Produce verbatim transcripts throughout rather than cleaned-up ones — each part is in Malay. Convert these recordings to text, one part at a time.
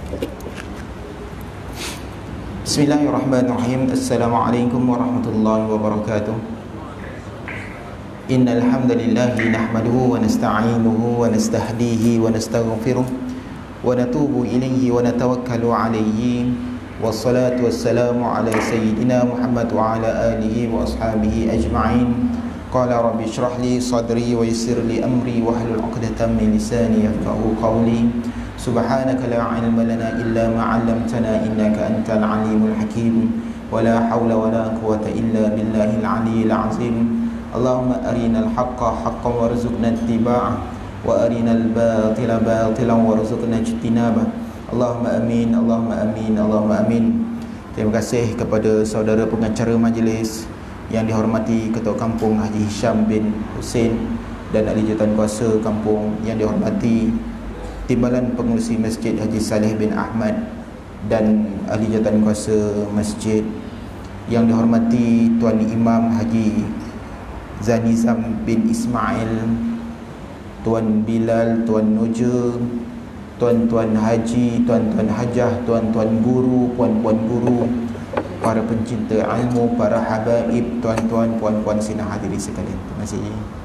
Bismillahirrahmanirrahim. Assalamualaikum warahmatullahi wabarakatuh. Innal hamdalillah nahmaduhu wa nasta'inuhu wa nastahdihi wa nastaghfiruh wa natubu ilayhi wa natawakkalu alayhi. Wassalatu wassalamu ala sayyidina Muhammad wa ala alihi wa ashabihi ajma'in. Qala rabbi shrah li sadri wa yassir li amri wa hlul 'uqdatam min lisani yafqahu qawli. Subhanaka la ilma lana illa ma 'allamtana innaka antal alimul hakim. Wa la hawla wa la quwwata illa billahil aliyyil azim. Allahumma arinal haqqa haqqan warzuqna ittiba'ah wa arinal batila batilan warzuqna ijtinabah. Allahumma amin, Allahumma amin, Allahumma amin. Terima kasih kepada saudara pengacara majlis yang dihormati Ketua Kampung Haji Hisham bin Hussein dan ahli jawatankuasa kampung yang dihormati Timbalan Pengerusi Masjid Haji Saleh bin Ahmad dan ahli jawatankuasa masjid yang dihormati Tuan Imam Haji Zanizam bin Ismail, Tuan Bilal, Tuan Noja, tuan-tuan haji, tuan-tuan hajah, tuan-tuan guru, puan-puan guru, para pencinta ilmu, para habaib, tuan-tuan, puan-puan sidang hadirin sekalian. Terima kasih.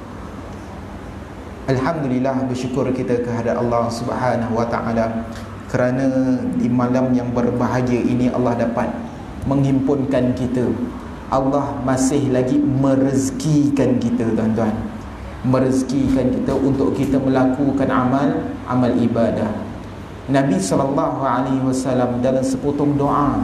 Alhamdulillah, bersyukur kita kehadrat Allah Subhanahu wa taala kerana di malam yang berbahagia ini Allah dapat menghimpunkan kita. Allah masih lagi merezekikan kita, tuan-tuan. Merezekikan kita untuk kita melakukan amal amal ibadah. Nabi sallallahu alaihi wasallam dalam sepotong doa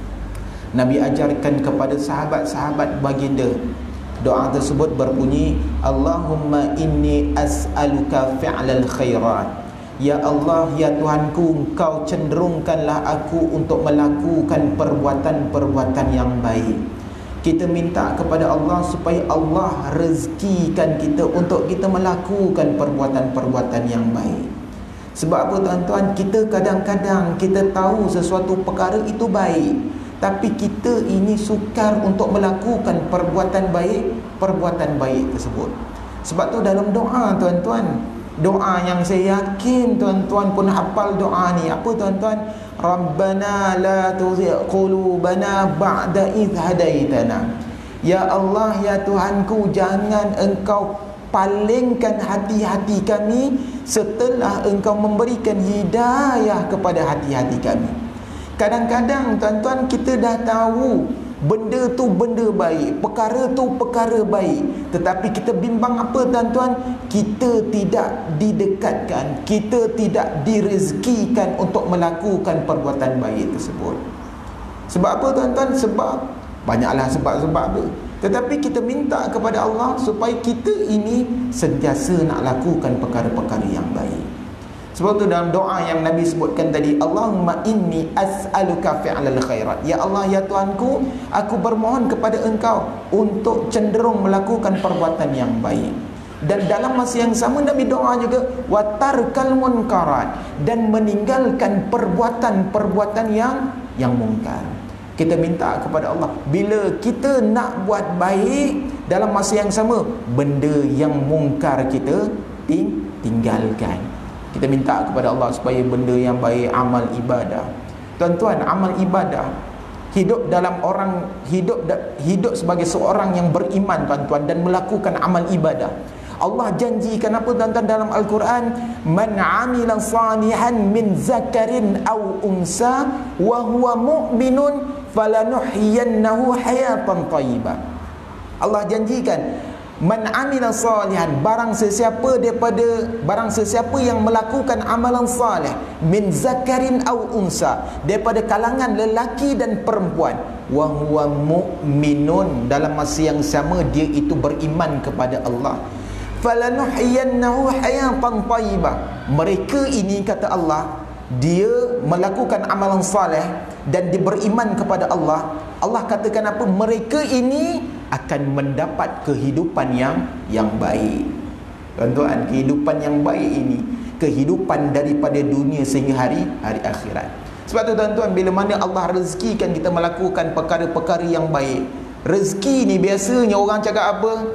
Nabi ajarkan kepada sahabat-sahabat baginda. Doa tersebut berbunyi, Allahumma inni as'aluka fi'lal khairat. Ya Allah, ya Tuhanku, Engkau cenderungkanlah aku untuk melakukan perbuatan-perbuatan yang baik. Kita minta kepada Allah supaya Allah rezekikan kita untuk kita melakukan perbuatan-perbuatan yang baik. Sebab apa, tuan-tuan? Kita kadang-kadang kita tahu sesuatu perkara itu baik, tapi kita ini sukar untuk melakukan perbuatan baik, perbuatan baik tersebut. Sebab tu dalam doa, tuan-tuan, doa yang saya yakin tuan-tuan pun hafal doa ni. Apa, tuan-tuan? Rabbana la tuzigh qulubana ba'da idh hadaitana. Ya Allah, ya Tuhanku, jangan Engkau palingkan hati-hati kami setelah Engkau memberikan hidayah kepada hati-hati kami. Kadang-kadang, tuan-tuan, kita dah tahu benda tu benda baik, perkara tu perkara baik, tetapi kita bimbang apa, tuan-tuan? Kita tidak didekatkan, kita tidak direzekikan untuk melakukan perbuatan baik tersebut. Sebab apa, tuan-tuan? Sebab banyaklah sebab-sebab tu, tetapi kita minta kepada Allah supaya kita ini sentiasa nak lakukan perkara-perkara yang baik. Sebab tu dalam doa yang Nabi sebutkan tadi, Allahumma inni as'aluka fi'lal khairat. Ya Allah, ya Tuhanku, aku bermohon kepada Engkau untuk cenderung melakukan perbuatan yang baik. Dan dalam masa yang sama Nabi doa juga wa tarkal munkarat, dan meninggalkan perbuatan-perbuatan yang yang mungkar. Kita minta kepada Allah, bila kita nak buat baik, dalam masa yang sama benda yang mungkar kita ting tinggalkan. Kita minta kepada Allah supaya benda yang baik, amal ibadah. Tuan-tuan, amal ibadah, hidup dalam orang hidup hidup sebagai seorang yang beriman, tuan-tuan, dan melakukan amal ibadah. Allah janjikan apa, tuan-tuan, dalam Al-Quran? Man 'amila salihan min zakarin aw unsa wa huwa mu'minun falanuhyiyannahu hayatan thayyibah. Allah janjikan, man amila salihan, barang sesiapa daripada barang sesiapa yang melakukan amalan salih, min zakarin aw unsa, daripada kalangan lelaki dan perempuan, wa huwa mu'minun, dalam masa yang sama dia itu beriman kepada Allah, falanuhyiyannahu hayatan thayyibah. Mereka ini, kata Allah, dia melakukan amalan salih dan dia beriman kepada Allah. Allah katakan apa? Mereka ini akan mendapat kehidupan yang yang baik. Tuan-tuan, kehidupan yang baik ini, kehidupan daripada dunia sehingga hari hari akhirat. Sebab tu, tuan-tuan, bila mana Allah rezekikan kita melakukan perkara-perkara yang baik, rezeki ni biasanya orang cakap apa?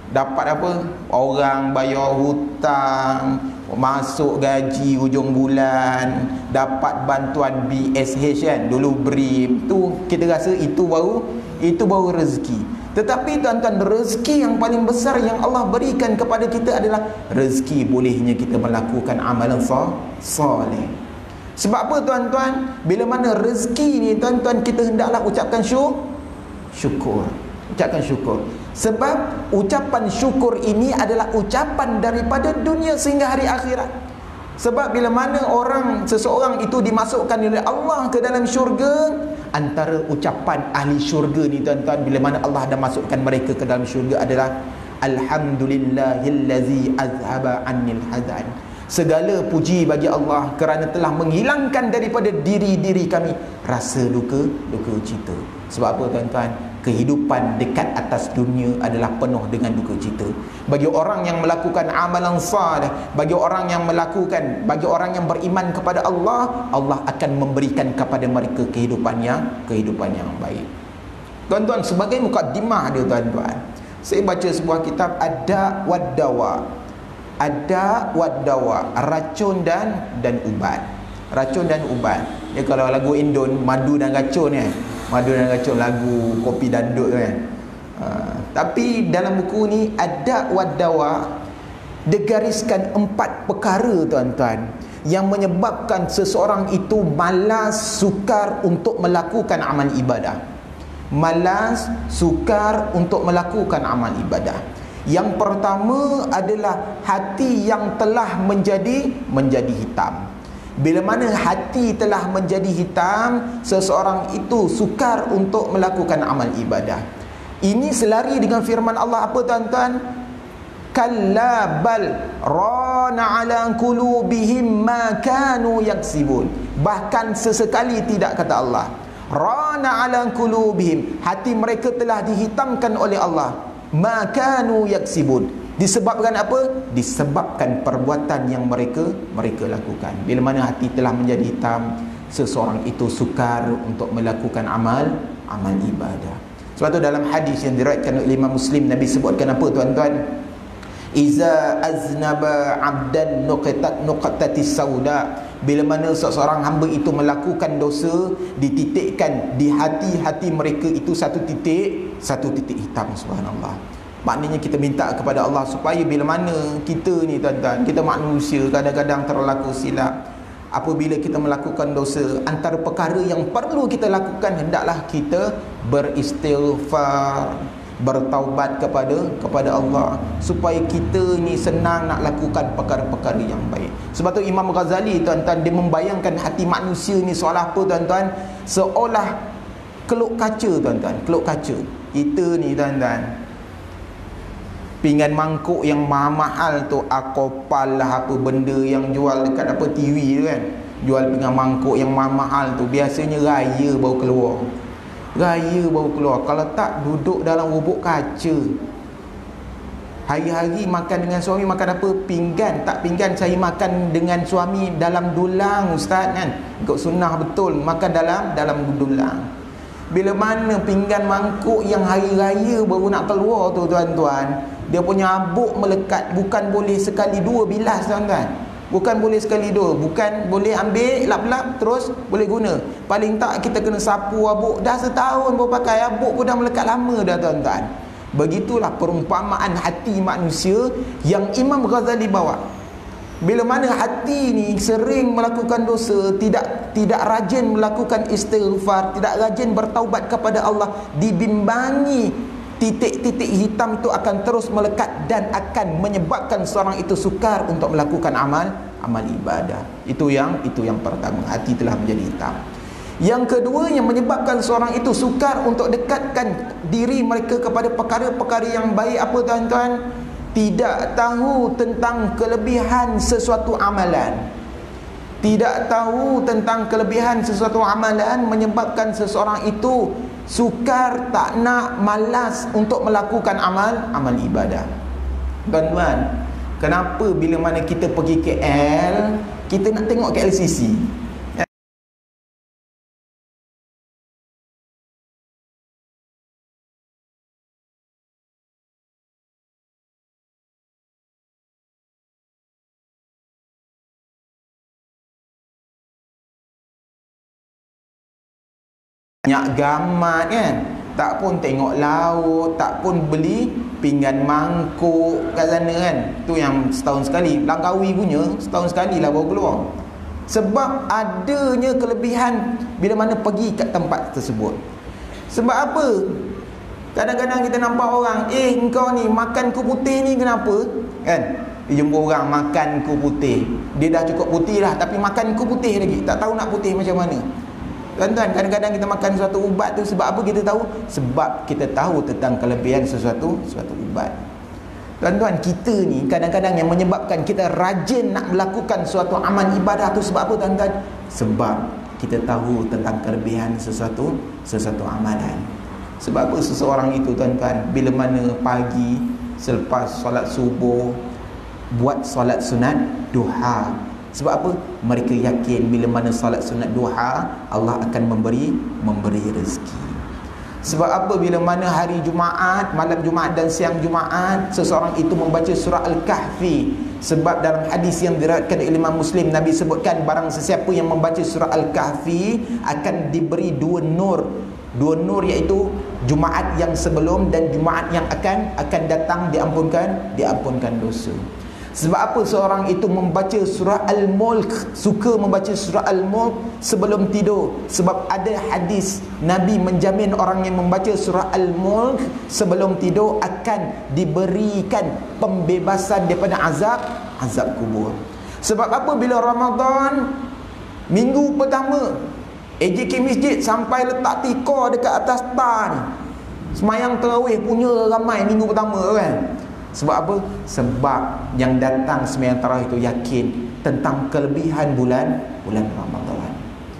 Dapat apa? Orang bayar hutang, masuk gaji hujung bulan, dapat bantuan B S H kan, dulu beri tu, kita rasa itu baru itu baru rezeki. Tetapi tuan-tuan, rezeki yang paling besar yang Allah berikan kepada kita adalah rezeki bolehnya kita melakukan amalan soleh. Sebab apa tuan-tuan? Bila mana rezeki ni tuan-tuan, kita hendaklah ucapkan syukur. Ucapkan syukur. Sebab ucapan syukur ini adalah ucapan daripada dunia sehingga hari akhirat. Sebab bila mana orang, seseorang itu dimasukkan oleh Allah ke dalam syurga, antara ucapan ahli syurga ni tuan-tuan, bila mana Allah dah masukkan mereka ke dalam syurga adalah Alhamdulillahillazi azhaba annil hazan. Segala puji bagi Allah kerana telah menghilangkan daripada diri-diri kami rasa duka, duka cita. Sebab apa tuan-tuan? Kehidupan dekat atas dunia adalah penuh dengan duka cita. Bagi orang yang melakukan amalan salih, bagi orang yang melakukan, bagi orang yang beriman kepada Allah, Allah akan memberikan kepada mereka kehidupan yang kehidupan yang baik. Tuan-tuan, sebagai mukadimah dia tuan-tuan, saya baca sebuah kitab Ada wad Dawa. Ada wad Dawa, racun dan dan ubat. Racun dan ubat. Ya, kalau lagu Indon, madu dan racun kan. Madu dan racun, lagu kopi dandut kan. Uh, tapi dalam buku ni Ada wad Dawa, digariskan empat perkara tuan-tuan yang menyebabkan seseorang itu malas, sukar untuk melakukan amal ibadah. Malas, sukar untuk melakukan amal ibadah. Yang pertama adalah hati yang telah menjadi menjadi hitam. Bila mana hati telah menjadi hitam, seseorang itu sukar untuk melakukan amal ibadah. Ini selari dengan firman Allah apa tuan-tuan? Kalla bal rana ala qulubihim ma kanu yaksibun. Bahkan sesekali tidak, kata Allah. Rana ala qulubihim, hati mereka telah dihitamkan oleh Allah. Ma kanu yaksibun. Disebabkan apa? Disebabkan perbuatan yang mereka mereka lakukan. Bila mana hati telah menjadi hitam, seseorang itu sukar untuk melakukan amal amal ibadah. Sebab tu dalam hadis yang diriwayatkan oleh Imam Muslim, Nabi sebutkan apa tuan-tuan? Iza aznaba 'abdan nuqatat nuqatatis sauda. Bila mana seseorang hamba itu melakukan dosa, dititikkan di hati-hati mereka itu satu titik, satu titik hitam. Subhanallah. Maknanya kita minta kepada Allah supaya bila mana kita ni tuan-tuan, kita manusia kadang-kadang terlaku silap. Apabila kita melakukan dosa, antara perkara yang perlu kita lakukan, hendaklah kita beristighfar, bertaubat kepada kepada Allah, supaya kita ni senang nak lakukan perkara-perkara yang baik. Sebab tu Imam Ghazali tuan-tuan, dia membayangkan hati manusia ni seolah apa tuan-tuan? Seolah keluk kaca tuan-tuan, keluk kaca. Kita ni tuan-tuan, pinggan mangkuk yang mahal tu, Akopal lah apa benda yang jual dekat apa T V tu kan, jual pinggan mangkuk yang mahal tu, biasanya raya baru keluar. Raya baru keluar. Kalau tak, duduk dalam bubuk kaca. Hari-hari makan dengan suami makan apa? Pinggan. Tak pinggan, saya makan dengan suami dalam dulang, ustaz kan. Ikut sunnah betul, makan dalam dalam dulang. Bila mana pinggan mangkuk yang hari raya baru nak keluar tu tuan-tuan, dia punya abuk melekat, bukan boleh sekali dua bilas tuan-tuan. Bukan boleh sekali dua, bukan boleh ambil lap-lap terus boleh guna. Paling tak kita kena sapu abuk. Dah setahun baru pakai, abuk pun dah melekat lama dah tuan-tuan. Begitulah perumpamaan hati manusia yang Imam Ghazali bawa. Bila mana hati ni sering melakukan dosa, tidak tidak rajin melakukan istighfar, tidak rajin bertaubat kepada Allah, dibimbangi titik-titik hitam itu akan terus melekat dan akan menyebabkan seorang itu sukar untuk melakukan amal amal ibadah. Itu yang itu yang pertama, hati telah menjadi hitam. Yang kedua yang menyebabkan seorang itu sukar untuk dekatkan diri mereka kepada perkara-perkara yang baik apa tuan-tuan? Tidak tahu tentang kelebihan sesuatu amalan. Tidak tahu tentang kelebihan sesuatu amalan menyebabkan seseorang itu sukar, tak nak, malas untuk melakukan amal amal ibadah. Tuan-tuan, kenapa bila mana kita pergi K L, kita nak tengok K L C C? Nyak gamat kan, tak pun tengok laut, tak pun beli pinggan mangkuk kat sana kan. Tu yang setahun sekali. Langkawi punya setahun sekali lah baru keluar. Sebab adanya kelebihan bila mana pergi kat tempat tersebut. Sebab apa? Kadang-kadang kita nampak orang, eh engkau ni makan kuih putih ni kenapa? Kan? Dia jumpa orang makan kuih putih. Dia dah cukup putih lah, tapi makan kuih putih lagi. Tak tahu nak putih macam mana. Tuan-tuan, kadang-kadang kita makan suatu ubat tu sebab apa kita tahu? Sebab kita tahu tentang kelebihan sesuatu suatu ubat. Tuan-tuan, kita ni kadang-kadang yang menyebabkan kita rajin nak melakukan suatu amal ibadah tu sebab apa tuan-tuan? Sebab kita tahu tentang kelebihan sesuatu sesuatu amalan. Sebab apa seseorang itu tuan-tuan, bila mana pagi selepas solat subuh buat solat sunat duha. Sebab apa? Mereka yakin bila mana solat sunat duha Allah akan memberi memberi rezeki. Sebab apa? Bila mana hari Jumaat, malam Jumaat dan siang Jumaat, seseorang itu membaca surah Al-Kahfi. Sebab dalam hadis yang diriwayatkan oleh Imam Muslim, Nabi sebutkan barang sesiapa yang membaca surah Al-Kahfi akan diberi dua nur. Dua nur iaitu Jumaat yang sebelum dan Jumaat yang akan akan datang diampunkan diampunkan dosa. Sebab apa seorang itu membaca surah Al-Mulk, suka membaca surah Al-Mulk sebelum tidur? Sebab ada hadis Nabi menjamin orang yang membaca surah Al-Mulk sebelum tidur akan diberikan pembebasan daripada azab azab kubur. Sebab apa? Bila Ramadan minggu pertama A J K Masjid sampai letak tikar dekat atas tar ni, semayang tarawih punya ramai minggu pertama kan. Sebab apa? Sebab yang datang sembahyang tarawih itu yakin tentang kelebihan bulan bulan Ramadan.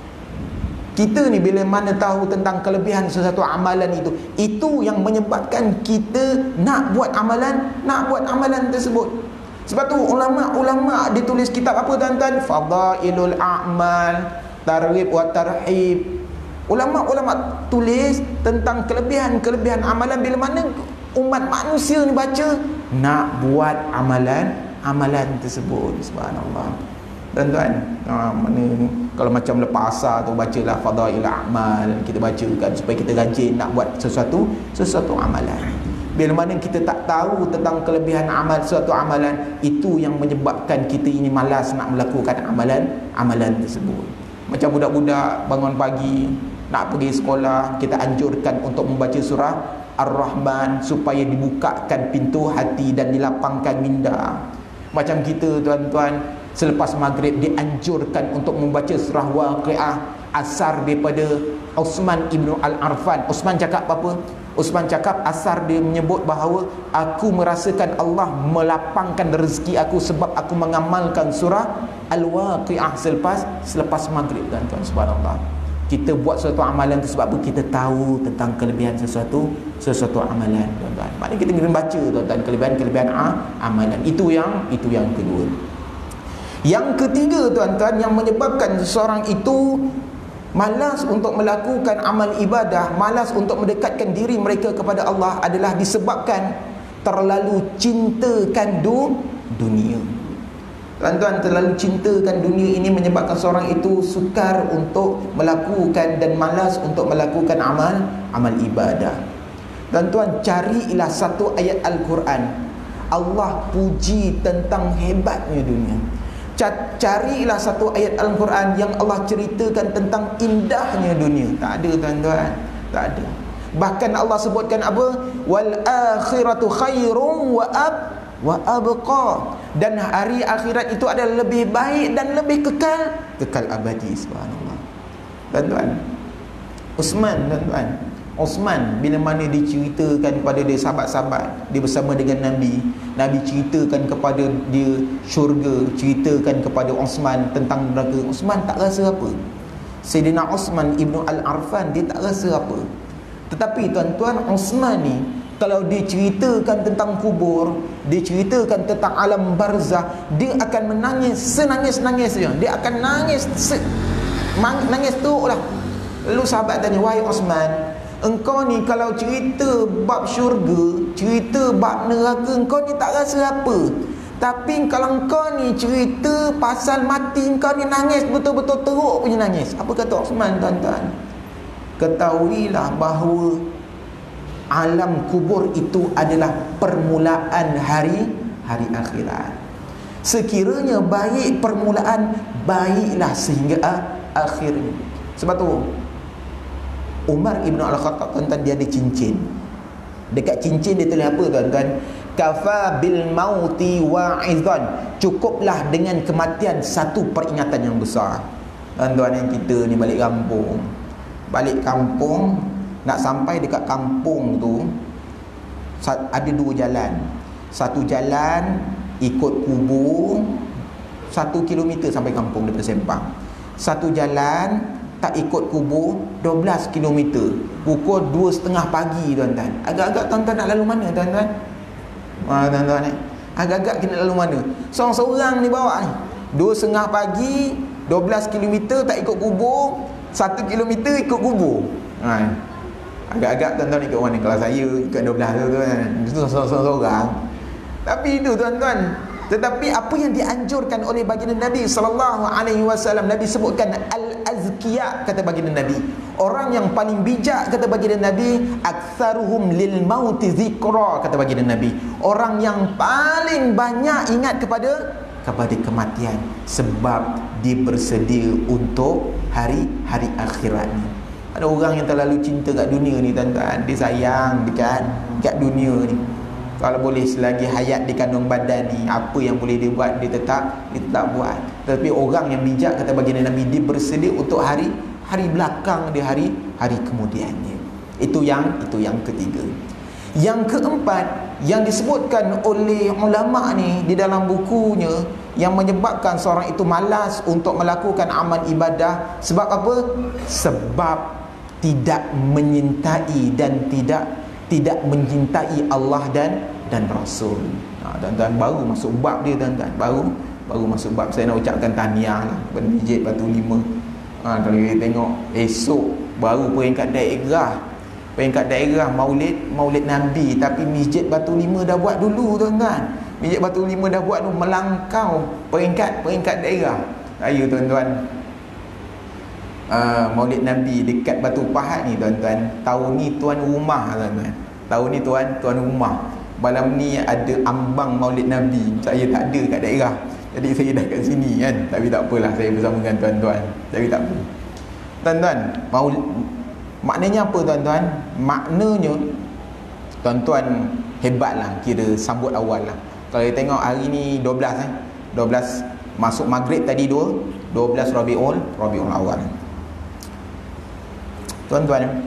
Kita ni bila mana tahu tentang kelebihan sesuatu amalan itu, itu yang menyebabkan kita nak buat amalan, nak buat amalan tersebut. Sebab tu ulama-ulama ditulis kitab apa tuan-tuan? Fadailul A'mal, Targhib wa Tarhib. Ulama-ulama tulis tentang kelebihan-kelebihan amalan bila mana umat manusia ni baca nak buat amalan amalan tersebut. Subhanallah. Tuan-tuan, ha, mana kalau macam lepas asar tu bacalah Fadail A'mal, kita bacakan supaya kita rajin nak buat sesuatu sesuatu amalan. Bila mana kita tak tahu tentang kelebihan amal suatu amalan, itu yang menyebabkan kita ini malas nak melakukan amalan amalan tersebut. Macam budak-budak bangun pagi nak pergi sekolah, kita anjurkan untuk membaca surah Ar-Rahman supaya dibukakan pintu hati dan dilapangkan minda. Macam kita tuan-tuan, selepas maghrib dianjurkan untuk membaca surah Waqiah. Asar daripada Uthman ibnu Al-Arfan. Uthman cakap apa? Uthman cakap asar dia menyebut bahawa aku merasakan Allah melapangkan rezeki aku sebab aku mengamalkan surah Al-Waqiah selepas selepas maghrib tuan-tuan. Subhanallah. Kita buat suatu amalan tu sebab apa? Kita tahu tentang kelebihan sesuatu sesuatu amalan tuan-tuan. Maknanya kita kena baca tuan-tuan kelebihan-kelebihan amalan. Itu yang itu yang kedua. Yang ketiga tuan-tuan, yang menyebabkan seseorang itu malas untuk melakukan amal ibadah, malas untuk mendekatkan diri mereka kepada Allah adalah disebabkan terlalu cintakan du, dunia. Tuan-tuan, terlalu cintakan dunia ini menyebabkan seorang itu sukar untuk melakukan dan malas untuk melakukan amal amal ibadah. Tuan-tuan, carilah satu ayat Al-Quran Allah puji tentang hebatnya dunia. Carilah satu ayat Al-Quran yang Allah ceritakan tentang indahnya dunia. Tak ada tuan-tuan, tak ada. Bahkan Allah sebutkan apa? Wal akhiratu khairum wa ab wa abqa. Dan hari akhirat itu adalah lebih baik dan lebih kekal, kekal abadi. Subhanallah. Tuan-tuan, Uthman tuan-tuan, Uthman bila mana diceritakan kepada dia sahabat-sahabat dia bersama dengan Nabi, Nabi ceritakan kepada dia syurga, ceritakan kepada Uthman tentang neraka. Uthman tak rasa apa. Sayyidina Uthman ibnu Al-Arfan dia tak rasa apa. Tetapi tuan-tuan, Uthman ni kalau dia ceritakan tentang kubur, dia ceritakan tentang alam barzah, dia akan menangis senangis-nangis saja. Dia akan nangis se nangis tu lah. Lalu sahabat tanya, wahai Uthman, engkau ni kalau cerita bab syurga, cerita bab neraka, engkau ni tak rasa apa. Tapi kalau engkau ni cerita pasal mati, engkau ni nangis betul-betul teruk punya nangis. Apa kata Uthman tuan-tuan? ketahuilah bahawa alam kubur itu adalah permulaan hari hari akhirat. Sekiranya baik permulaan, baiklah sehingga akhirnya. Sebab tu Umar Ibn Al-Khattab, tuan-tuan, dia ada cincin. Dekat cincin dia tulis apa, tuan-tuan? Kafa bil mauti wa'izan. Cukuplah dengan kematian satu peringatan yang besar. Tuan-tuan, yang kita ni balik kampung, balik kampung, nak sampai dekat kampung tu ada dua jalan. Satu jalan ikut kubur satu kilometer sampai kampung daripada Sempang. Satu jalan tak ikut kubur dua belas kilometer, pukul dua setengah pagi, tuan-tuan. Agak-agak tuan-tuan nak lalu mana, tuan-tuan? Ha, tuan-tuan ni agak-agak kena lalu mana? Seorang-seorang ni bawa ni dua setengah pagi, dua belas kilometer tak ikut kubur, satu kilometer ikut kubur. Ha, agak-agak tuan-tuan ikut mana? Kalau saya ikut dua belas tu, tuan, itu seorang-seorang. Tapi itu, tuan-tuan, tetapi apa yang dianjurkan oleh baginda Nabi sallallahu alaihi wasallam, Nabi sebutkan al-azkiya, kata baginda Nabi, orang yang paling bijak, kata baginda Nabi, aktsaruhum lil mauti zikra, kata baginda Nabi, orang yang paling banyak ingat kepada kepada kematian, sebab dia bersedia untuk hari-hari akhirat ni. Ada orang yang terlalu cinta kat dunia ni, tuan-tuan, dia sayang dekat dekat dunia ni. Kalau boleh selagi hayat di kandung badan ni, apa yang boleh dia buat, dia tetap dia tetap buat. Tapi orang yang bijak, kata baginda Nabi, dia bersedia untuk hari hari belakang dia, hari hari kemudiannya. Itu yang itu yang ketiga. Yang keempat yang disebutkan oleh ulama ni di dalam bukunya, yang menyebabkan seorang itu malas untuk melakukan amal ibadah, sebab apa? Sebab tidak menyintai dan tidak tidak mencintai Allah dan dan Rasul. Ha, tuan-tuan, baru masuk bab dia, tuan-tuan, baru baru masuk bab. Saya nak ucapkan tahniah lah kepada Masjid Batu Lima. Ha, kalau kita tengok esok baru peringkat daerah, peringkat daerah Maulid Maulid Nabi, tapi Masjid Batu Lima dah buat dulu, tuan-tuan. Masjid Batu Lima dah buat tu, melangkau peringkat peringkat daerah. Ayo, tuan-tuan, Uh, Maulid Nabi dekat Batu Pahat ni, tuan-tuan, tahun ni tuan rumah, tuan-tuan. Tahun ni tuan tuan rumah. Malam ni ada ambang Maulid Nabi. Saya tak ada kat daerah, jadi saya dah kat sini kan. Tapi tak apalah, saya bersama dengan tuan-tuan. Tapi tak apa, tuan-tuan, Maulid maknanya apa, tuan-tuan? Maknanya tuan-tuan hebatlah, kira sambut awal lah. Kalau kita tengok hari ni dua belas eh dua belas masuk maghrib tadi, dua dua belas Rabiul Rabiul Awal. Tuan-tuan,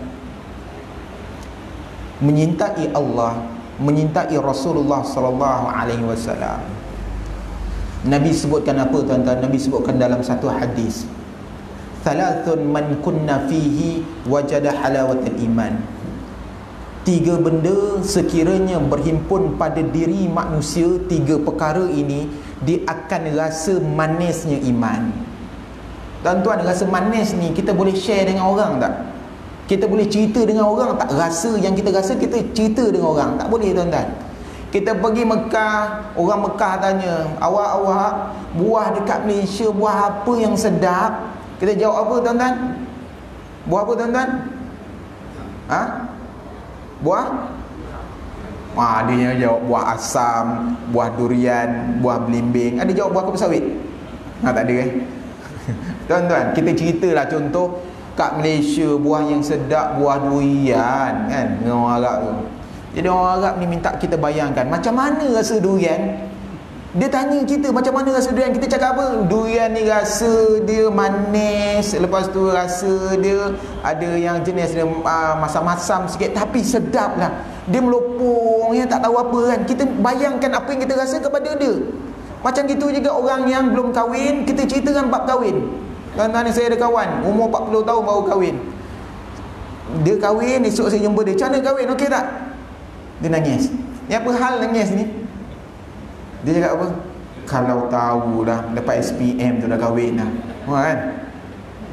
menyintai Allah, menyintai Rasulullah sallallahu alaihi wasallam, Nabi sebutkan apa, tuan-tuan? Nabi sebutkan dalam satu hadis, thalathun man kunna fihi wajada halawatul iman. Tiga benda sekiranya berhimpun pada diri manusia, tiga perkara ini, dia akan rasa manisnya iman. Tuan-tuan, rasa manis ni kita boleh share dengan orang tak? Kita boleh cerita dengan orang tak? Rasa yang kita rasa kita cerita dengan orang tak? Boleh, tuan-tuan. Kita pergi Mekah, orang Mekah tanya, awak-awak buah dekat Malaysia buah apa yang sedap? Kita jawab apa, tuan-tuan? Buah apa, tuan-tuan? Ha? Buah? Wah, dia jawab buah asam, buah durian, buah belimbing. Ada jawab buah kelapa sawit? Ha, tak ada eh? Tuan-tuan, kita ceritalah contoh kat Malaysia buah yang sedap buah durian kan, dengan orang Arab tu. Jadi orang Arab ni minta kita bayangkan macam mana rasa durian. Dia tanya kita macam mana rasa durian, kita cakap apa? Durian ni rasa dia manis, lepas tu rasa dia ada yang jenis dia uh, masam-masam sikit, tapi sedap lah. Dia melopong, ya, tak tahu apa kan. Kita bayangkan apa yang kita rasa kepada dia. Macam gitu juga orang yang belum kahwin, kita ceritakan bab kahwin. Tuan-tuan, saya ada kawan umur empat puluh tahun baru kahwin. Dia kahwin, esok saya jumpa dia, macam mana kahwin, okey tak? Dia nangis. Ni apa hal nangis ni? Dia cakap apa? Kalau tahu dah lepas S P M tu dah kahwin dah. Kan?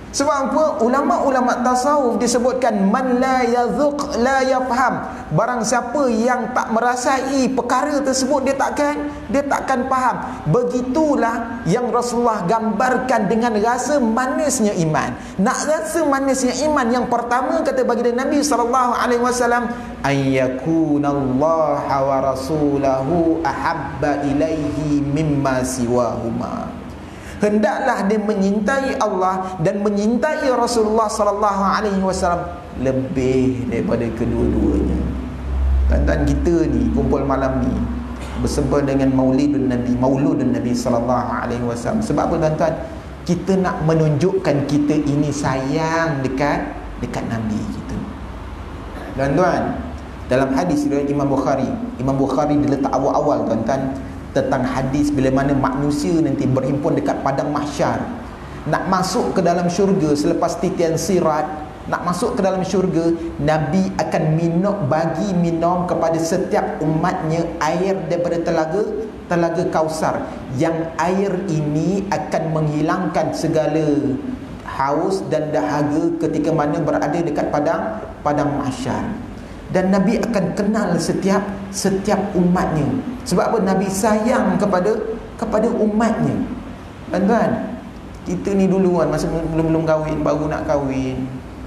Sebab apa? Ulama-ulama tasawuf disebutkan man la yazuq la yafham. Barang siapa yang tak merasai perkara tersebut, dia takkan dia takkan faham. Begitulah yang Rasulullah gambarkan dengan rasa manisnya iman. Nak rasa manisnya iman, yang pertama kata baginda Nabi sallallahu alaihi wasallam, ayyakunallaha wa rasulahu ahabba ilaihi mimma siwahuma. Hendaklah dia menyintai Allah dan menyintai Rasulullah sallallahu alaihi wasallam lebih daripada kedua-duanya. Tuan-tuan, kita ni kumpul malam ni bersama dengan Maulidun Nabi, Mauludun Nabi sallallahu alaihi wasallam. Sebab apa tuan-tuan? Kita nak menunjukkan kita ini sayang dekat dekat Nabi kita. Tuan-tuan, dalam hadis riwayat Imam Bukhari, Imam Bukhari dia letak awal-awal tuan-tuan tentang hadis bila mana manusia nanti berhimpun dekat padang mahsyar, nak masuk ke dalam syurga selepas titian sirat, nak masuk ke dalam syurga, Nabi akan minum, bagi minum kepada setiap umatnya air daripada telaga telaga Kausar, yang air ini akan menghilangkan segala haus dan dahaga ketika mana berada dekat padang padang mahsyar. Dan Nabi akan kenal setiap setiap umatnya. Sebab apa? Nabi sayang kepada kepada umatnya. Tuan-tuan, kita ni dulu kan masa belum belum kahwin, baru nak kahwin,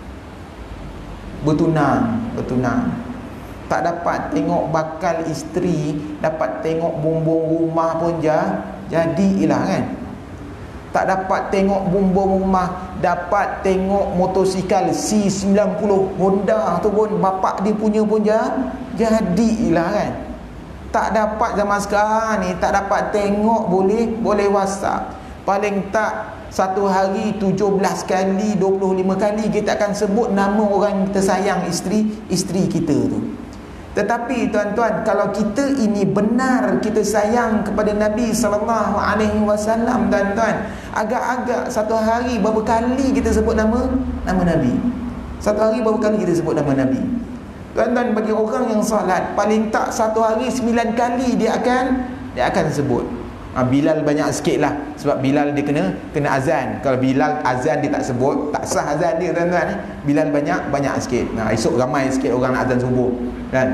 bertunang, bertunang. Tak dapat tengok bakal isteri, dapat tengok bumbung rumah pun jah, jadilah kan. Tak dapat tengok bumbung rumah, dapat tengok motosikal C sembilan puluh Honda tu pun bapak dia punya pun jah, jadilah kan. Tak dapat zaman sekarang ni, tak dapat tengok boleh boleh WhatsApp. Paling tak satu hari tujuh belas kali, dua puluh lima kali kita akan sebut nama orang yang kita sayang, isteri isteri kita tu. Tetapi tuan-tuan, kalau kita ini benar kita sayang kepada Nabi sallallahu alaihi wasallam, tuan-tuan, agak-agak satu hari berapa kali kita sebut nama nama Nabi? Satu hari berapa kali kita sebut nama Nabi? Tuan-tuan, bagi orang yang solat, paling tak satu hari sembilan kali dia akan dia akan sebut. Ha, Bilal banyak sikit lah, sebab Bilal dia kena kena azan. Kalau Bilal azan dia tak sebut, tak sah azan dia, tuan-tuan. Bilal banyak banyak sikit. Nah, esok ramai sikit orang nak azan subuh kan.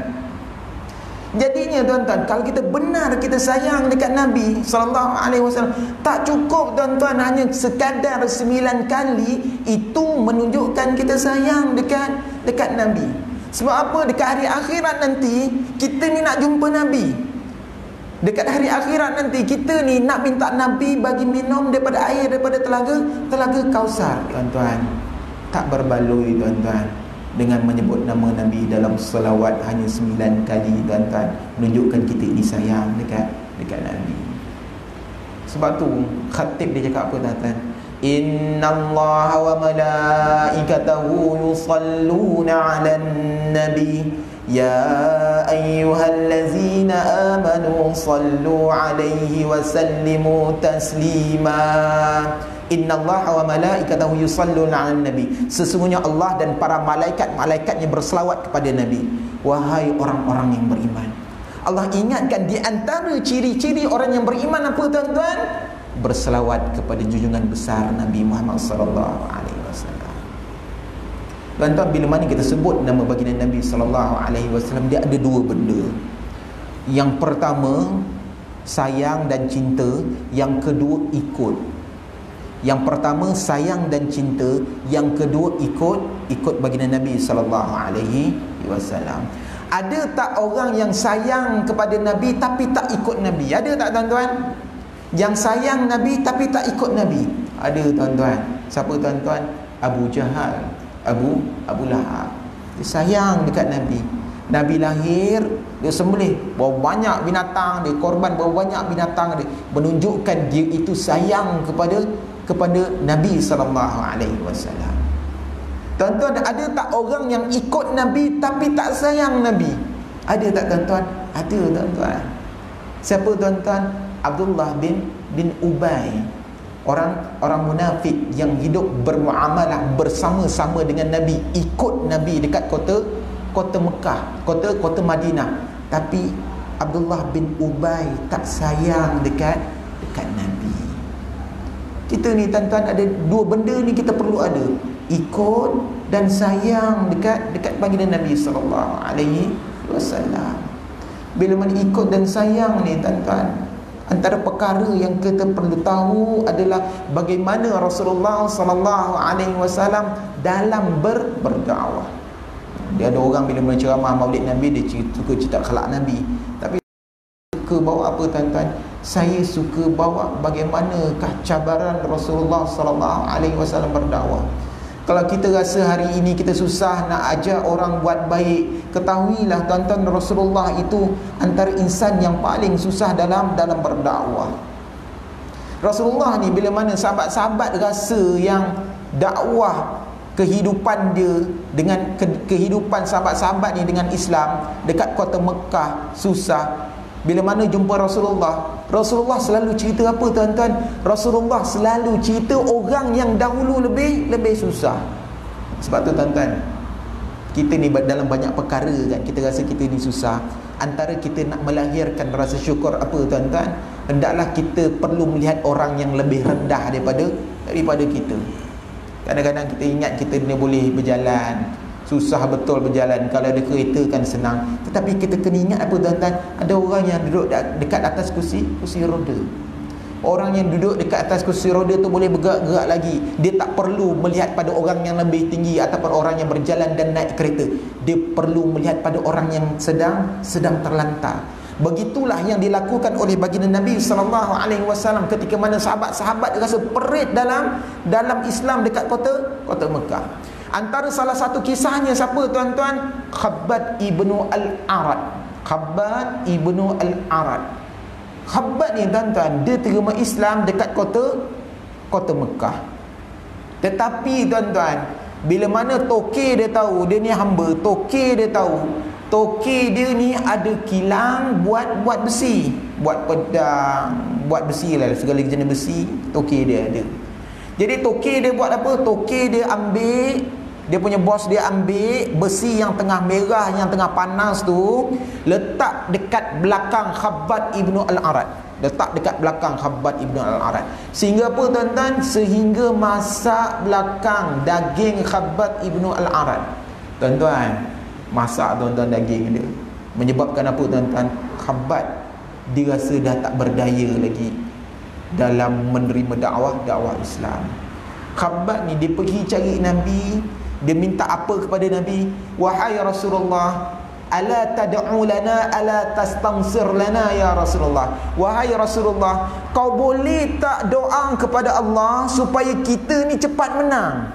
Jadinya tuan-tuan, kalau kita benar kita sayang dekat Nabi sallallahu alaihi wasallam, tak cukup tuan-tuan hanya sekadar sembilan kali itu menunjukkan kita sayang dekat dekat Nabi. Sebab apa? Dekat hari akhirat nanti kita ni nak jumpa Nabi. Dekat hari akhirat nanti kita ni nak minta Nabi bagi minum daripada air daripada telaga telaga Kausar, tuan-tuan. Tak berbaloi tuan-tuan dengan menyebut nama Nabi dalam selawat hanya sembilan kali, tuan-tuan, menunjukkan kita ini sayang dekat dekat Nabi. Sebab tu khatib dia cakap apa, tuan-tuan? Innallaha wa malaikatahu yusalluna 'alan nabi ya ayyuhallazina amanu sallu 'alaihi wa sallimu taslima. Innallaha wa malaikatahu yusalluna 'alan nabi. Sesungguhnya Allah dan para malaikat-malaikatnya berselawat kepada Nabi. Wahai orang-orang yang beriman. Allah ingatkan di antara ciri-ciri orang yang beriman apa, tuan-tuan? Berselawat kepada junjungan besar Nabi Muhammad sallallahu alaihi wasallam. Tuan-tuan, bila mana kita sebut nama baginda Nabi sallallahu alaihi wasallam, dia ada dua benda. Yang pertama, sayang dan cinta. Yang kedua, ikut. Yang pertama sayang dan cinta, yang kedua ikut ikut baginda Nabi sallallahu alaihi wasallam. Ada tak orang yang sayang kepada Nabi tapi tak ikut Nabi? Ada tak, tuan-tuan? Yang sayang Nabi tapi tak ikut Nabi? Ada, tuan-tuan. Siapa, tuan-tuan? Abu Jahal, Abu Abu Lahab. Dia sayang dekat Nabi. Nabi lahir, dia sembelih berapa banyak binatang, dia korban berapa banyak binatang dia, menunjukkan dia itu sayang kepada kepada Nabi sallallahu alaihi wasallam. Tuan-tuan, ada tak orang yang ikut Nabi tapi tak sayang Nabi? Ada tak, tuan-tuan? Ada, tuan-tuan. Siapa, tuan-tuan? Abdullah bin bin Ubay. Orang orang munafik yang hidup bermuamalah bersama-sama dengan Nabi, ikut Nabi dekat kota kota Mekah, kota kota Madinah. Tapi Abdullah bin Ubay tak sayang dekat dekat Nabi. Kita ni tuan-tuan ada dua benda ni kita perlu ada. Ikut dan sayang dekat dekat baginda Nabi sallallahu alaihi wasallam. Bila mana ikut dan sayang ni tuan-tuan, antara perkara yang kita perlu tahu adalah bagaimana Rasulullah sallallahu alaihi wasallam dalam ber, berdakwah. Dia ada orang bila menceramah Maulid Nabi, dia suka cerita akhlak Nabi. Tapi suka bawa apa tuan-tuan? Saya suka bawa bagaimanakah cabaran Rasulullah sallallahu alaihi wasallam berdakwah. Kalau kita rasa hari ini kita susah nak ajak orang buat baik, ketahuilah tuan-tuan, Rasulullah itu antara insan yang paling susah dalam dalam berdakwah. Rasulullah ni bila mana sahabat-sahabat rasa yang dakwah kehidupan dia dengan ke, kehidupan sahabat-sahabat ni dengan Islam dekat kota Mekah susah, bila mana jumpa Rasulullah, Rasulullah selalu cerita apa tuan-tuan? Rasulullah selalu cerita orang yang dahulu lebih lebih susah. Sebab tu tuan-tuan, kita ni dalam banyak perkara kan, kita rasa kita ni susah. Antara kita nak melahirkan rasa syukur apa tuan-tuan? Hendaklah kita perlu melihat orang yang lebih rendah daripada daripada kita. Kadang-kadang kita ingat kita ni boleh berjalan, susah betul berjalan, kalau ada kereta kan senang. Tetapi kita kena ingat apa tuan-tuan? Ada orang yang duduk dekat atas kursi kursi roda. Orang yang duduk dekat atas kursi roda tu boleh bergerak-gerak lagi. Dia tak perlu melihat pada orang yang lebih tinggi ataupun orang yang berjalan dan naik kereta. Dia perlu melihat pada orang yang sedang sedang terlantar. Begitulah yang dilakukan oleh baginda Nabi sallallahu alaihi wasallam ketika mana sahabat-sahabat rasa perit dalam dalam Islam dekat kota kota Mekah. Antara salah satu kisahnya siapa tuan-tuan? Khabbab ibnu al-Arad. Khabbab ibnu al-Arad. Khabbab ni tuan-tuan, dia terima Islam dekat kota kota Mekah. Tetapi tuan-tuan, bila mana toke dia tahu dia ni hamba, toke dia tahu toke dia ni ada kilang buat buat besi, buat pedang, buat besi lah, segala jenis besi toke dia ada. Jadi toke dia buat apa? Toke dia ambil, dia punya bos dia ambil besi yang tengah merah, yang tengah panas tu, letak dekat belakang Khabbab ibnu al-Arad. Letak dekat belakang Khabbab ibnu al-Arad. Sehingga apa tuan-tuan? Sehingga masak belakang daging Khabbab ibnu al-Arad. Tuan-tuan, masak tuan-tuan daging dia. Menyebabkan apa tuan-tuan? Khabbab dia rasa dah tak berdaya lagi dalam menerima dakwah dakwah Islam. Khabbab ni dia pergi cari Nabi, dia minta apa kepada Nabi? Wahai Rasulullah, ala tad'u lana, ala tastansir lana ya Rasulullah. Wahai Rasulullah, kau boleh tak doa kepada Allah supaya kita ni cepat menang?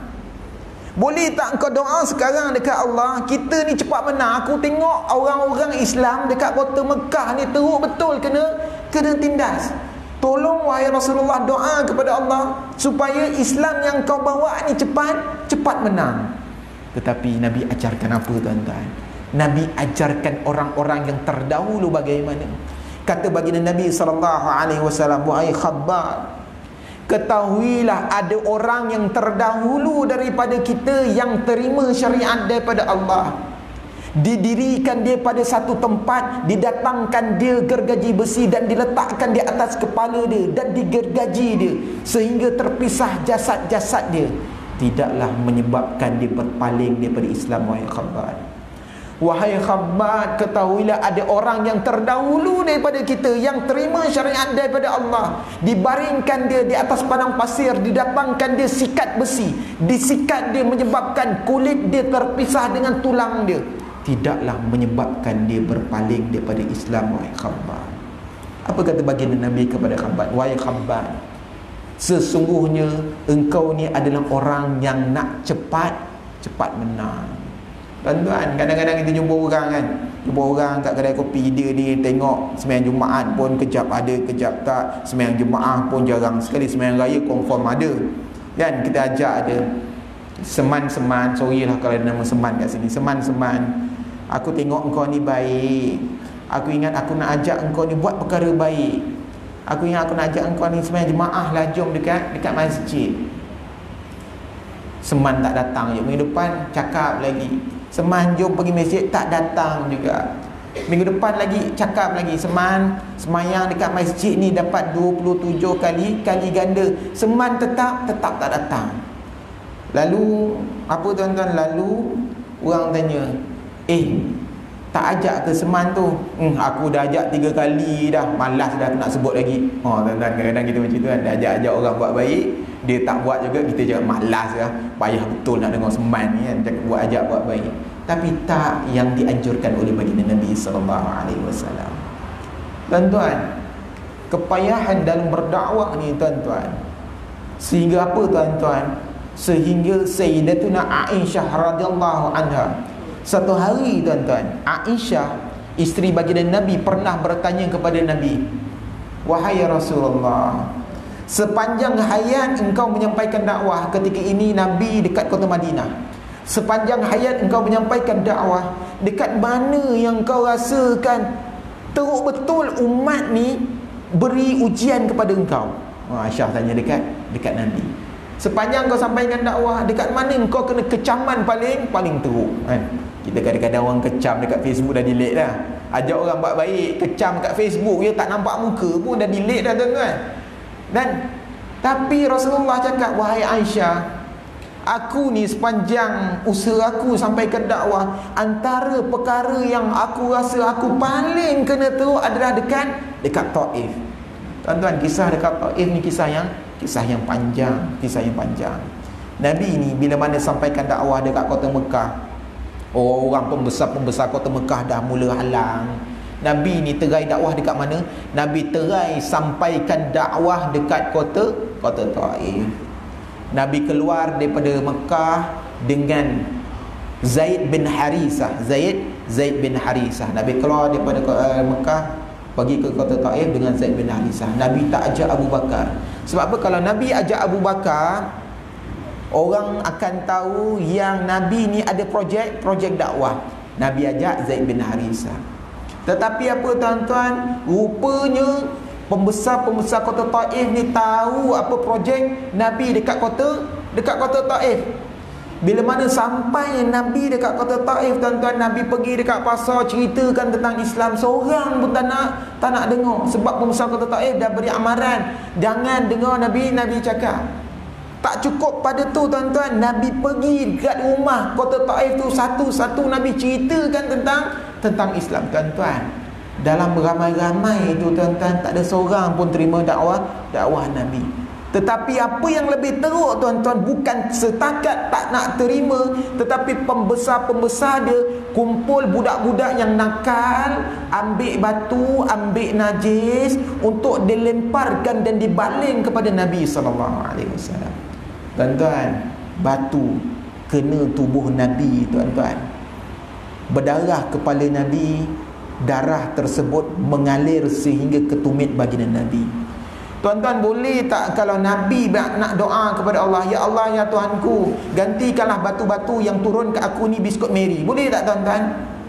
Boleh tak engkau doa sekarang dekat Allah, kita ni cepat menang? Aku tengok orang-orang Islam dekat kota Mekah ni teruk betul kena kena tindas. Tolong wahai Rasulullah, doa kepada Allah supaya Islam yang kau bawa ni cepat cepat menang. Tetapi Nabi ajarkan apa tuan-tuan? Nabi ajarkan orang-orang yang terdahulu bagaimana. Kata baginda Nabi sallallahu alaihi wasallam, wahai Khabbab, ketahuilah ada orang yang terdahulu daripada kita yang terima syariat daripada Allah. Didirikan dia pada satu tempat, didatangkan dia gergaji besi dan diletakkan di atas kepala dia dan digergaji dia sehingga terpisah jasad-jasad dia. Tidaklah menyebabkan dia berpaling daripada Islam, wahai Khabbab. Wahai Khabbab, ketahuilah ada orang yang terdahulu daripada kita yang terima syariat daripada Allah. Dibaringkan dia di atas padang pasir, didatangkan dia sikat besi, disikat dia menyebabkan kulit dia terpisah dengan tulang dia. Tidaklah menyebabkan dia berpaling daripada Islam, wahai Khabbab. Apa kata baginda Nabi kepada Khabbab? Wahai Khabbab, sesungguhnya engkau ni adalah orang yang nak cepat cepat menang. Tuan-tuan, kadang-kadang kita jumpa orang kan, jumpa orang kat kedai kopi, dia ni tengok sembahyang Jumaat pun kejap ada, kejap tak. Sembahyang Jumaat pun jarang sekali, sembahyang raya confirm ada. Kan kita ajak ada seman-seman, sorry lah kalau ada nama seman kat sini, seman-seman, aku tengok engkau ni baik, aku ingat aku nak ajak engkau ni buat perkara baik, aku ingat aku nak ajak engkau ni sembahyang jemaah lah, jom dekat dekat masjid. Seman tak datang je, minggu depan cakap lagi, seman jom pergi masjid, tak datang juga. Minggu depan lagi cakap lagi, Seman semayang dekat masjid ni dapat dua puluh tujuh kali kali ganda. Seman tetap tetap tak datang. Lalu apa tuan-tuan, lalu orang tanya, eh tak ajak ke Seman tu? Hmm, aku dah ajak tiga kali dah, malas dah nak sebut lagi. Oh tuan-tuan, kadang-kadang kita macam tu kan, dah ajak-ajak orang buat baik, dia tak buat juga, kita cakap malas lah, payah betul nak dengar Seman ni kan, cakap buat ajak buat baik. Tapi tak yang dianjurkan oleh baginda Nabi sallallahu alaihi wasallam. Tuan-tuan, kepayahan dalam berdakwah ni tuan-tuan, sehingga apa tuan-tuan? Sehingga Sayyidatuna Aisyah radhiyallahu anha, satu hari tuan-tuan, Aisyah isteri baginda Nabi pernah bertanya kepada Nabi, wahai Rasulullah, sepanjang hayat engkau menyampaikan dakwah, ketika ini Nabi dekat kota Madinah, sepanjang hayat engkau menyampaikan dakwah, dekat mana yang kau rasakan teruk betul umat ni beri ujian kepada engkau? Aisyah tanya dekat dekat Nabi, sepanjang kau sampaikan dakwah, dekat mana engkau kena kecaman paling paling teruk kan? Kita kadang-kadang orang kecam dekat Facebook dah delete dah. Ajak orang buat baik, kecam dekat Facebook, dia tak nampak muka pun dah delete dah tuan-tuan. Dan tapi Rasulullah cakap, wahai Aisyah, aku ni sepanjang usaha aku sampaikan dakwah, antara perkara yang aku rasa aku paling kena teruk adalah dekat dekat Taif. Tuan-tuan, kisah dekat Taif ni kisah yang kisah yang panjang, kisah yang panjang. Nabi ni bila mana sampaikan dakwah dekat kota Mekah, orang pembesar-pembesar kota Mekah dah mula halang. Nabi ni terai dakwah dekat mana? Nabi terai sampaikan dakwah dekat kota kota Taif. Nabi keluar daripada Mekah dengan Zaid bin Harisah. Zaid Zaid bin Harisah. Nabi keluar daripada uh, Mekah pergi ke kota Taif dengan Zaid bin Harisah. Nabi tak ajak Abu Bakar. Sebab apa? Kalau Nabi ajak Abu Bakar, orang akan tahu yang Nabi ni ada projek projek dakwah. Nabi ajak Zaid bin Harisah. Tetapi apa tuan-tuan, rupanya pembesar-pembesar kota Taif ni tahu apa projek Nabi dekat kota dekat kota Taif. Bila mana sampai Nabi dekat kota Taif tuan-tuan, Nabi pergi dekat pasar ceritakan tentang Islam, seorang pun tak nak tak nak dengar. Sebab pembesar kota Taif dah beri amaran, jangan dengar Nabi. Nabi cakap tak cukup pada tu tuan-tuan, Nabi pergi dekat rumah kota Taif tu, satu-satu Nabi ceritakan tentang tentang Islam tuan-tuan. Dalam ramai-ramai itu tuan-tuan, tak ada seorang pun terima dakwah dakwah Nabi. Tetapi apa yang lebih teruk tuan-tuan, bukan setakat tak nak terima, tetapi pembesar-pembesar dia kumpul budak-budak yang nakal, ambil batu, ambil najis untuk dilemparkan dan dibaling kepada Nabi sallallahu alaihi wasallam. Tuan-tuan, batu kena tubuh Nabi tuan-tuan, berdarah kepala Nabi, darah tersebut mengalir sehingga ke tumit baginda Nabi. Tuan-tuan, boleh tak kalau Nabi nak doa kepada Allah, ya Allah ya Tuhanku, gantikanlah batu-batu yang turun ke aku ni biskut Mary, boleh tak tuan-tuan?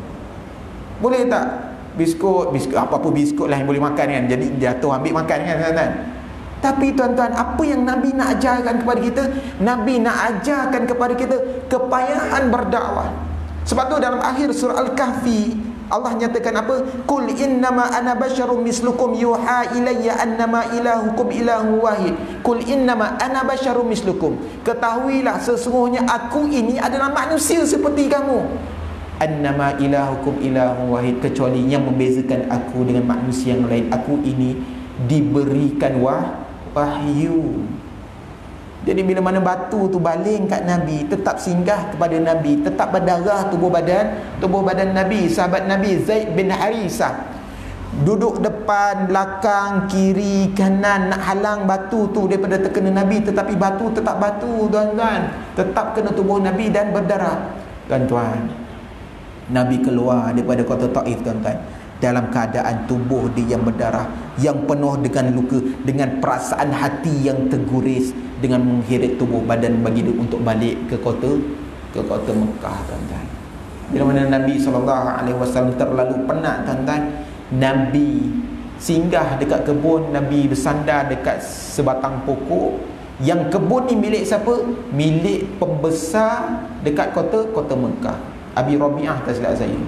Boleh tak? Biskut, biskut apa-apa biskut lah yang boleh makan kan, jadi jatuh ambil makan kan tuan-tuan. Tapi tuan-tuan, apa yang Nabi nak ajarkan kepada kita? Nabi nak ajarkan kepada kita kepayahan berdakwah. Sebab tu dalam akhir surah Al-Kahfi Allah nyatakan apa? Qul innama ana basyarum mislukum yuha ilayya annama ilahukum ilahu wahid. Qul innama ana basyarum mislukum. Ketahuilah sesungguhnya aku ini adalah manusia seperti kamu. Annama ilahukum ilahu wahid, kecuali yang membezakan aku dengan manusia yang lain, aku ini diberikan wah, wahyu. Jadi bila mana batu tu baling kat Nabi, tetap singgah kepada Nabi, tetap berdarah tubuh badan tubuh badan Nabi. Sahabat Nabi Zaid bin Harisah duduk depan, belakang, kiri, kanan nak halang batu tu daripada terkena Nabi, tetapi batu tetap batu tuan-tuan, tetap kena tubuh Nabi dan berdarah. Tuan-tuan, Nabi keluar daripada kota Taif tuan-tuan dalam keadaan tubuh dia yang berdarah, yang penuh dengan luka, dengan perasaan hati yang terguris, dengan mengheret tubuh badan bagi dia untuk balik ke kota ke kota Mekah tuan-tuan. Bila mana Nabi sallallahu alaihi wasallam terlalu penat tuan-tuan, Nabi singgah dekat kebun, Nabi bersandar dekat sebatang pokok. Yang kebun ni milik siapa? Milik pembesar dekat kota kota Mekah, Abi Rabi'ah tak silap saya.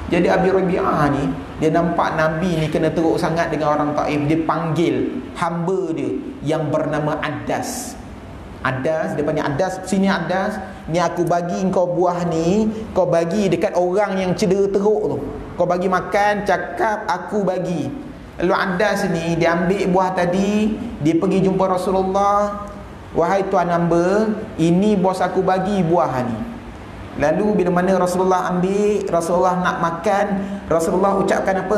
Jadi Abi Rabi'ah ni, dia nampak Nabi ni kena teruk sangat dengan orang Taif. Dia panggil hamba dia yang bernama Adas. Adas, dia panggil Adas, sini Adas, ni aku bagi kau buah ni, kau bagi dekat orang yang cedera teruk tu. Kau bagi makan, cakap aku bagi. Lalu Adas ni, dia ambil buah tadi, dia pergi jumpa Rasulullah. Wahai tuan hamba, ini bos aku bagi buah ni. Lalu bila mana Rasulullah ambil, Rasulullah nak makan, Rasulullah ucapkan apa?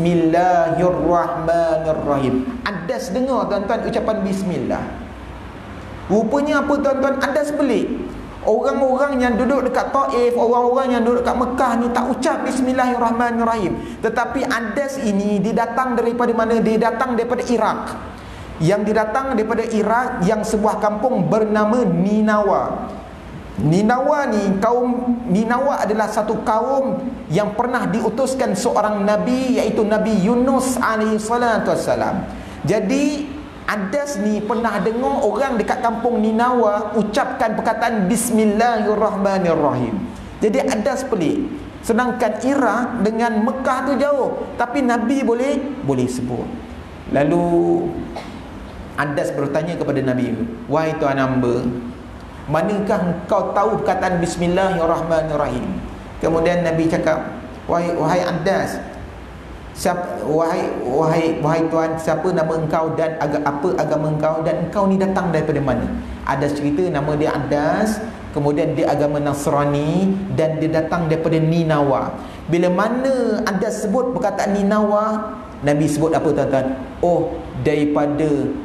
Bismillahirrahmanirrahim. Adas dengar tuan-tuan ucapan bismillah. Rupanya apa tuan-tuan? Adas pelik. Orang-orang yang duduk dekat Taif, orang-orang yang duduk dekat Mekah ni tak ucap bismillahirrahmanirrahim. Tetapi Adas ini dia datang daripada mana? Dia datang daripada Iraq. Yang didatang daripada Iraq, yang sebuah kampung bernama Ninawa. Ninawa ni, kaum Ninawa adalah satu kaum yang pernah diutuskan seorang Nabi, iaitu Nabi Yunus alaihi salatu wassalam. Jadi Adas ni pernah dengar orang dekat kampung Ninawa ucapkan perkataan bismillahirrahmanirrahim. Jadi Adas pelik. Sedangkan Iraq dengan Mekah tu jauh, tapi Nabi boleh boleh sebut. Lalu Adas bertanya kepada Nabi, wahai tuan hamba, manakah engkau tahu perkataan bismillahirrahmanirrahim? Kemudian Nabi cakap, wahai wahai Adas, siapa, wahai wahai wahai tuan, siapa nama engkau dan aga, apa agama engkau, dan engkau ni datang daripada mana? Adas cerita nama dia Adas, kemudian dia agama Nasrani dan dia datang daripada Ninawa. Bila mana Adas sebut perkataan Ninawa, Nabi sebut apa tuan-tuan? Oh, daripada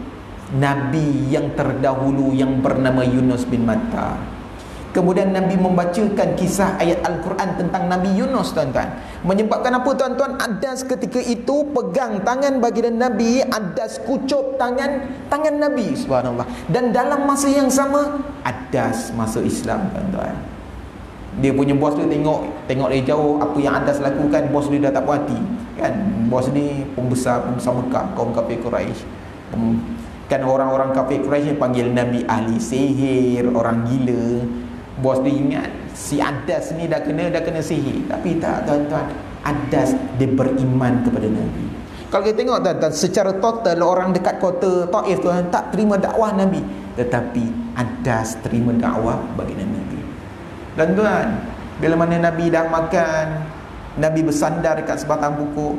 Nabi yang terdahulu yang bernama Yunus bin Matta. Kemudian Nabi membacakan kisah ayat Al-Quran tentang Nabi Yunus tuan-tuan. Menyebabkan apa tuan-tuan? Adas ketika itu pegang tangan baginda Nabi, Adas kucup tangan tangan Nabi, subhanallah. Dan dalam masa yang sama Adas masuk Islam tuan-tuan. Dia punya bos tu tengok tengok dari jauh apa yang Adas lakukan, bos dia dah tak puas hati kan. Bos ni pembesar pembesar Mekah, kaum kafir Quraisy. Kan orang-orang kafir Quraisy panggil Nabi ahli sihir, orang gila. Bos dia ingat si Adas ni dah kena dah kena sihir. Tapi tak tuan-tuan, Adas dia beriman kepada Nabi. Kalau kita tengok tuan-tuan, secara total orang dekat kota Taif tu tak terima dakwah Nabi, tetapi Adas terima dakwah baginda Nabi. Dan tuan, bila mana Nabi dah makan, Nabi bersandar dekat sebatang pokok,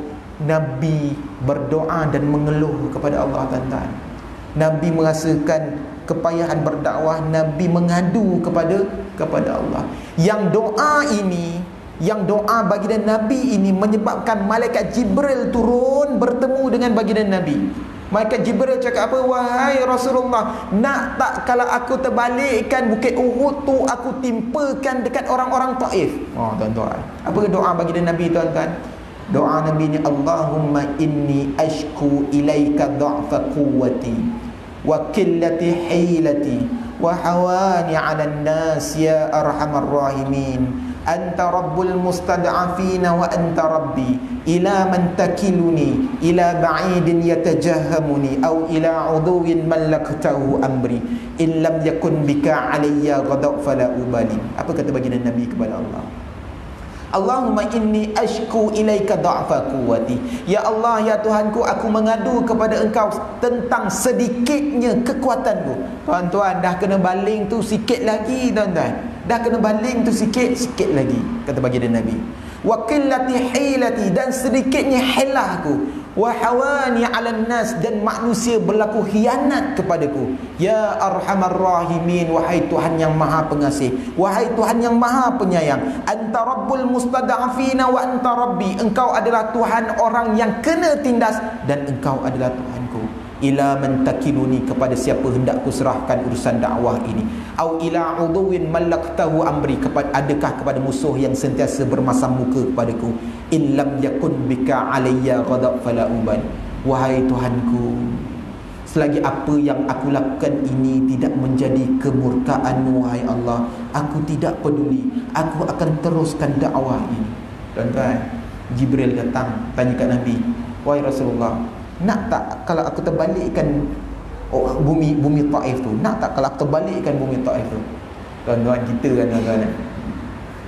Nabi berdoa dan mengeluh kepada Allah tuan-tuan. Nabi merasakan kepayahan berdakwah, Nabi mengadu kepada kepada Allah. Yang doa ini, yang doa baginda Nabi ini menyebabkan malaikat Jibril turun bertemu dengan baginda Nabi. Malaikat Jibril cakap apa? Wahai Rasulullah, nak tak kalau aku terbalikkan bukit Uhud tu, aku timpakan dekat orang-orang Taif? Oh tuan-tuan, apa doa baginda Nabi tuan-tuan? Doa Nabi ni, Allahumma inni ashku ilaika dha'fa quwwati wa qillati hilati wa hawani 'alan nas ya arhamar rahimin, anta rabbul mustad'afina wa anta rabbi, ila man takiluni ila ba'idin yatajahhamuni aw ila 'uduwin mallaktahu amri in lam yakun bika 'alayya ghadab fala ubali. Apa kata baginda Nabi kepada Allah? Allahumma inni ashku ilaika dha'fa quwwati. Ya Allah, ya Tuhanku, aku mengadu kepada engkau tentang sedikitnya kekuatanku. Tuan-tuan, dah kena baling tu sikit lagi tuan-tuan. Dah kena baling tu sikit, sikit lagi, kata baginda Nabi. Wa qillati hilati, dan sedikitnya hilahku. Wa hawani 'alan nas, dan manusia berlaku khianat kepadaku. Ya arhamar rahimin, wahai Tuhan yang maha pengasih, wahai Tuhan yang maha penyayang. Anta rabbul mustad'afina wa anta rabbi, engkau adalah Tuhan orang yang kena tindas dan engkau adalah Tuhanku. Ila man takiluni, kepada siapa hendak ku serahkan urusan dakwah ini. Au ila uduwin malaktahu amri, kepada adakah kepada musuh yang sentiasa bermasam muka kepadaku. In lam yakun bika alayya ghadab fala uban. Wahai Tuhanku, selagi apa yang aku lakukan ini tidak menjadi kemurkaan-Mu, wahai Allah, aku tidak peduli, aku akan teruskan dakwah ini. Tuan-tuan, Jibril datang tanya kat Nabi, wahai Rasulullah, nak tak kalau aku terbalikkan oh, bumi bumi Taif tu? Nak tak kalau aku terbalikkan bumi Taif tu? Tuan-tuan, kita kan tuan-tuan,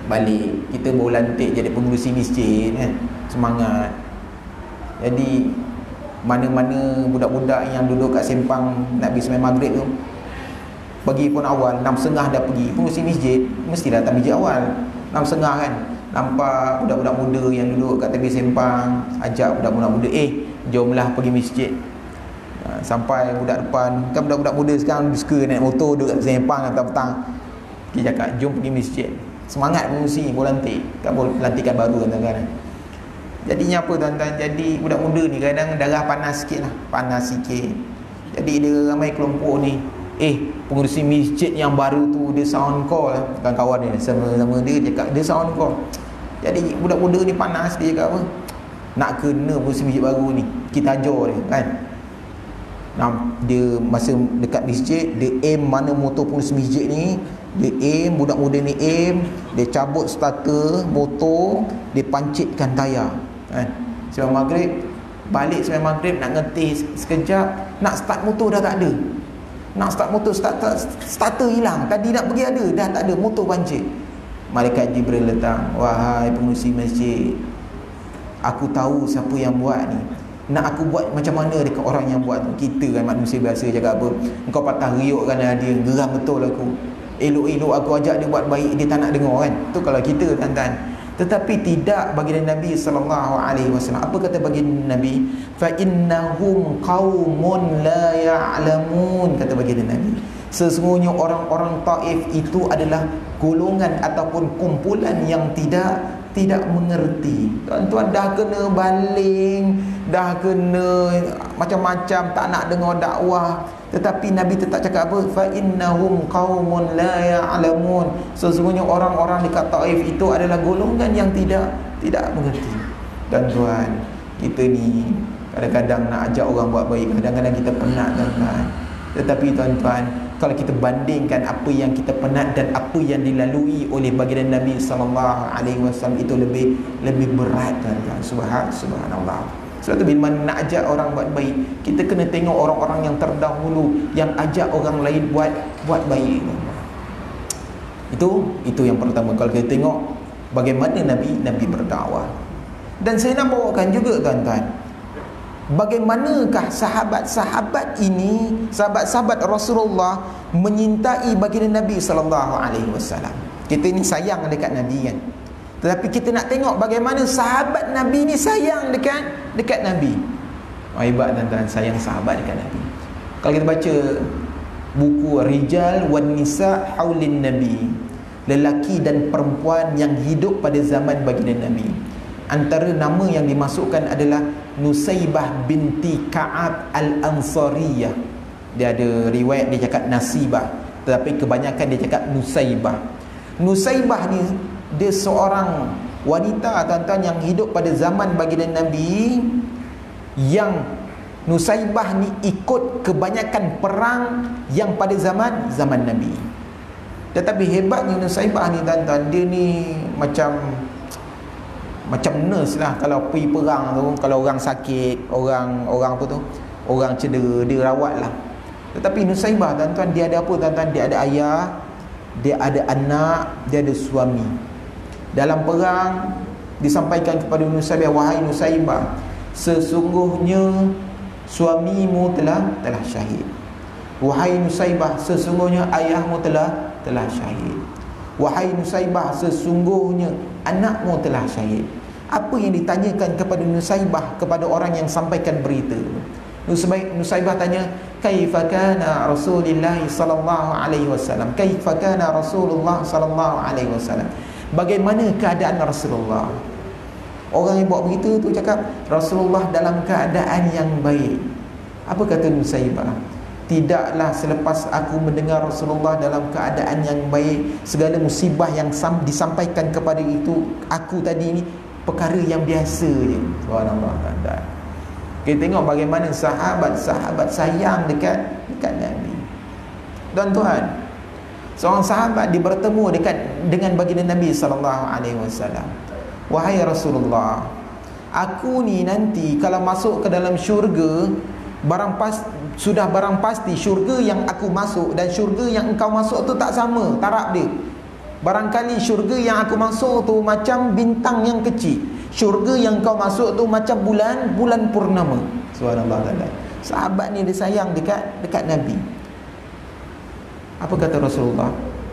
balik. Kita baru lantik jadi pengurusi masjid kan. Semangat. Jadi mana-mana budak-budak yang duduk kat Sempang nak pergi sembahyang maghrib tu, pergi pun awal, enam setengah dah pergi. Pengurusi masjid mesti datang masjid awal enam setengah kan. Nampak budak-budak muda yang duduk kat tepi Sempang, ajak budak-budak muda, eh jomlah pergi masjid. ha, Sampai budak depan, kan budak-budak muda sekarang suka naik motor duduk kat Sempang petang-petang, dia cakap jom pergi masjid. Semangat pengurusi boleh lantik, kan boleh lantikan baru kan. Jadinya apa tuan-tuan, jadi budak muda ni kadang darah panas sikit lah, panas sikit. Jadi dia ramai kelompok ni, eh pengurusi masjid yang baru tu dia sound call lah. Kawan-kawan dia sama-sama dia cakap dia sound call. Jadi budak muda ni panas, dia cakap apa, nak kena pengurusi masjid baru ni, kita ajar dia kan. Nah, dia masa dekat masjid, dia aim mana motor pengurusi masjid ni, dia aim, budak muda ni aim, dia cabut starter motor, dia pancitkan tayar kan. Sembahyang maghrib, balik sembahyang maghrib nak ngetih sekejap, nak start motor dah tak ada. Nak start motor, starter, starter hilang. Tadi nak pergi ada, dah tak ada, motor pancit. Malaikat Jibril datang, wahai pengurusi masjid, aku tahu siapa yang buat ni. Nak aku buat macam mana dekat orang yang buat tu? Kita kan manusia biasa cakap apa, engkau patah riuk kan dia, geram betul aku. Elok-elok aku ajak dia buat baik, dia tak nak dengar kan. Tu kalau kita tuan-tuan. Tetapi tidak baginda Nabi sallallahu alaihi wasallam. Apa kata baginda Nabi? Fa innahum qaumun la ya'lamun, kata baginda Nabi. Sesungguhnya orang-orang Taif itu adalah golongan ataupun kumpulan yang tidak tidak mengerti. Tuan-tuan dah kena baling, dah kena macam-macam, tak nak dengar dakwah, tetapi Nabi tetap cakap apa? Fa innahum qaumun la ya'lamun. Sesungguhnya orang-orang dekat Taif itu adalah golongan yang tidak tidak mengerti. Dan tuan, kita ni kadang-kadang nak ajak orang buat baik, kadang-kadang kita penat tuan-tuan. Tetapi tuan-tuan, kalau kita bandingkan apa yang kita penat dan apa yang dilalui oleh baginda Nabi sallallahu alaihi wasallam, itu lebih lebih berat tuan-tuan. Subhan subhanallah. Sebab tu bila nak ajak orang buat baik, kita kena tengok orang-orang yang terdahulu yang ajak orang lain buat buat baik. Itu itu yang pertama. Kalau kita tengok bagaimana Nabi Nabi berdakwah. Dan saya nak bawakan juga tuan-tuan, bagaimanakah sahabat-sahabat ini, sahabat-sahabat Rasulullah menyintai baginda Nabi sallallahu alaihi wasallam. Kita ni sayang dekat Nabi kan. Tetapi kita nak tengok bagaimana sahabat Nabi ni sayang dekat dekat Nabi. Oh, hebat tuan-tuan, sayang sahabat dekat Nabi. Kalau kita baca buku Rijal wan Nisa Haulin Nabi, lelaki dan perempuan yang hidup pada zaman baginda Nabi, antara nama yang dimasukkan adalah Nusaibah binti Ka'ab Al-Ansariyah. Dia ada riwayat dia cakap Nasibah, tetapi kebanyakan dia cakap Nusaibah. Nusaibah ni dia seorang wanita tuan-tuan yang hidup pada zaman baginda Nabi, yang Nusaibah ni ikut kebanyakan perang yang pada zaman zaman Nabi. Tetapi hebatnya Nusaibah ni tuan-tuan, dia ni macam macam nurse lah. Kalau pergi perang tu, kalau orang sakit, orang orang apa tu, orang cedera, dia rawat lah. Tetapi Nusaibah tuan-tuan, dia ada apa tuan-tuan? Dia ada ayah, dia ada anak, dia ada suami. Dalam perang disampaikan kepada Nusaibah, wahai Nusaibah, sesungguhnya suamimu telah telah syahid. Wahai Nusaibah, sesungguhnya ayahmu telah telah syahid. Wahai Nusaibah, sesungguhnya anakmu telah syahid. Apa yang ditanyakan kepada Nusaibah, kepada orang yang sampaikan berita? Nusaibah tanya, kaifa kana Rasulullah sallallahu alaihi wasallam? Kaifa kana Rasulullah sallallahu alaihi wasallam? Bagaimana keadaan Rasulullah? Orang yang bawa berita tu cakap Rasulullah dalam keadaan yang baik. Apa kata Nusaibah? Tidaklah selepas aku mendengar Rasulullah dalam keadaan yang baik, segala musibah yang disampaikan kepada itu aku tadi ni perkara yang biasa je. Subhanallah tuan-tuan. Kita tengok bagaimana sahabat-sahabat sayang dekat dekat Nabi. Tuan-tuan, seorang sahabat dia bertemu dekat dengan baginda Nabi sallallahu alaihi wasallam. Wahai Rasulullah, aku ni nanti kalau masuk ke dalam syurga, barang pas, sudah barang pasti syurga yang aku masuk dan syurga yang engkau masuk tu tak sama taraf dia. barangkali syurga yang aku masuk tu macam bintang yang kecil, syurga yang kau masuk tu macam bulan bulan purnama. Subhanallah taala. Sahabat ni dia sayang dekat dekat Nabi. Apa kata Rasulullah?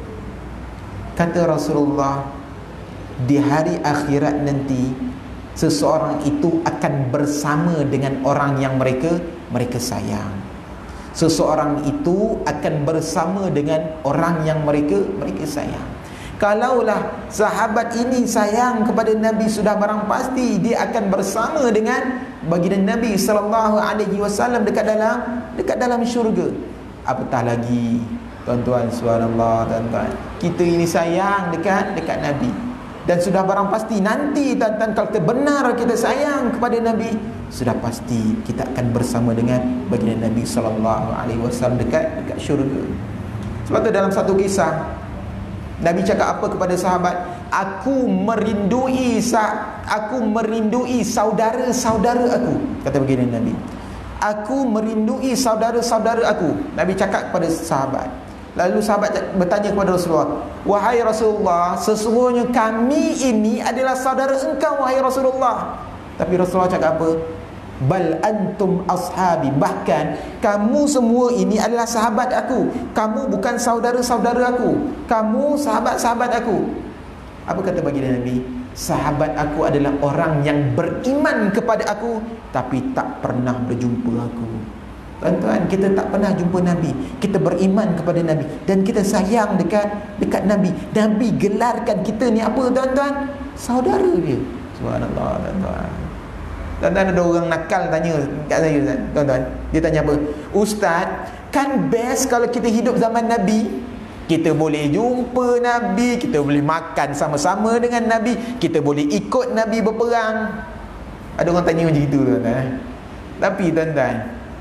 Kata Rasulullah, di hari akhirat nanti seseorang itu akan bersama dengan orang yang mereka mereka sayang. Seseorang itu akan bersama dengan orang yang mereka mereka sayang. Kalaulah sahabat ini sayang kepada Nabi, sudah barang pasti dia akan bersama dengan baginda Nabi sallallahu alaihi wasallam dekat dalam dekat dalam syurga. Apatah lagi tuan-tuan, subhanallah tuan-tuan, kita ini sayang dekat dekat Nabi. Dan sudah barang pasti nanti tuan-tuan, kalau kita benar kita sayang kepada Nabi, sudah pasti kita akan bersama dengan baginda Nabi sallallahu alaihi wasallam dekat dekat syurga. Sebab tu dalam satu kisah Nabi cakap apa kepada sahabat? Aku merindui sa aku merindui saudara-saudara aku. Kata baginda Nabi, aku merindui saudara-saudara aku. Nabi cakap kepada sahabat. Lalu sahabat bertanya kepada Rasulullah, wahai Rasulullah, sesungguhnya kami ini adalah saudara engkau wahai Rasulullah. Tapi Rasulullah cakap apa? Bal antum ashabi, bahkan kamu semua ini adalah sahabat aku. Kamu bukan saudara-saudara aku, kamu sahabat-sahabat aku. Apa kata baginda Nabi? Sahabat aku adalah orang yang beriman kepada aku tapi tak pernah berjumpa aku. Tuan-tuan, kita tak pernah jumpa Nabi, kita beriman kepada Nabi dan kita sayang dekat dekat Nabi. Nabi gelarkan kita ni apa tuan-tuan? Saudara dia. Subhanallah tuan-tuan. Tuan-tuan, ada orang nakal tanya kat saya tuan-tuan. Dia tanya apa? Ustaz, kan best kalau kita hidup zaman Nabi, kita boleh jumpa Nabi, kita boleh makan sama-sama dengan Nabi, kita boleh ikut Nabi berperang. Ada orang tanya macam itu tuan-tuan. Tapi tuan-tuan,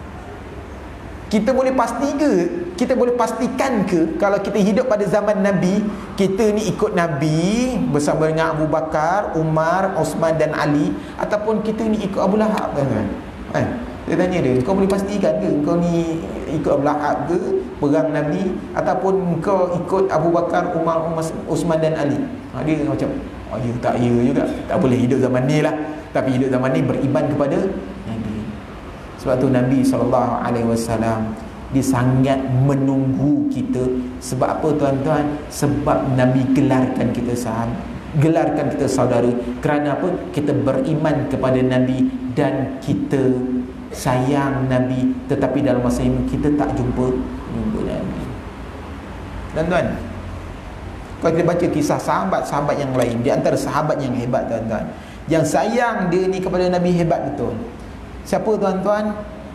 kita boleh pasti ke, kita boleh pastikan ke kalau kita hidup pada zaman Nabi, kita ni ikut Nabi bersama dengan Abu Bakar, Umar, Osman dan Ali, ataupun kita ni ikut Abu Lahab tuan-tuan? Eh, dia tanya dia, kau boleh pastikan ke kau ni ikut Abu Lahab ke perang Nabi, ataupun kau ikut Abu Bakar, Umar, Osman dan Ali? Ha, dia macam, oh ya tak ya juga, tak boleh hidup zaman ni lah. Tapi hidup zaman ni beriman kepada Nabi. Sebab tu Nabi sallallahu alaihi wasallam dia sangat menunggu kita. Sebab apa tuan-tuan? Sebab Nabi gelarkan kita sahabat, gelarkan kita saudara. Kerana apa? Kita beriman kepada Nabi dan kita sayang Nabi, tetapi dalam masa ini kita tak jumpa jumpa Nabi. Tuan-tuan, kalau kita baca kisah sahabat-sahabat yang lain, di antara sahabat yang hebat tuan-tuan, yang sayang dia ni kepada Nabi hebat betul. Siapa tuan-tuan?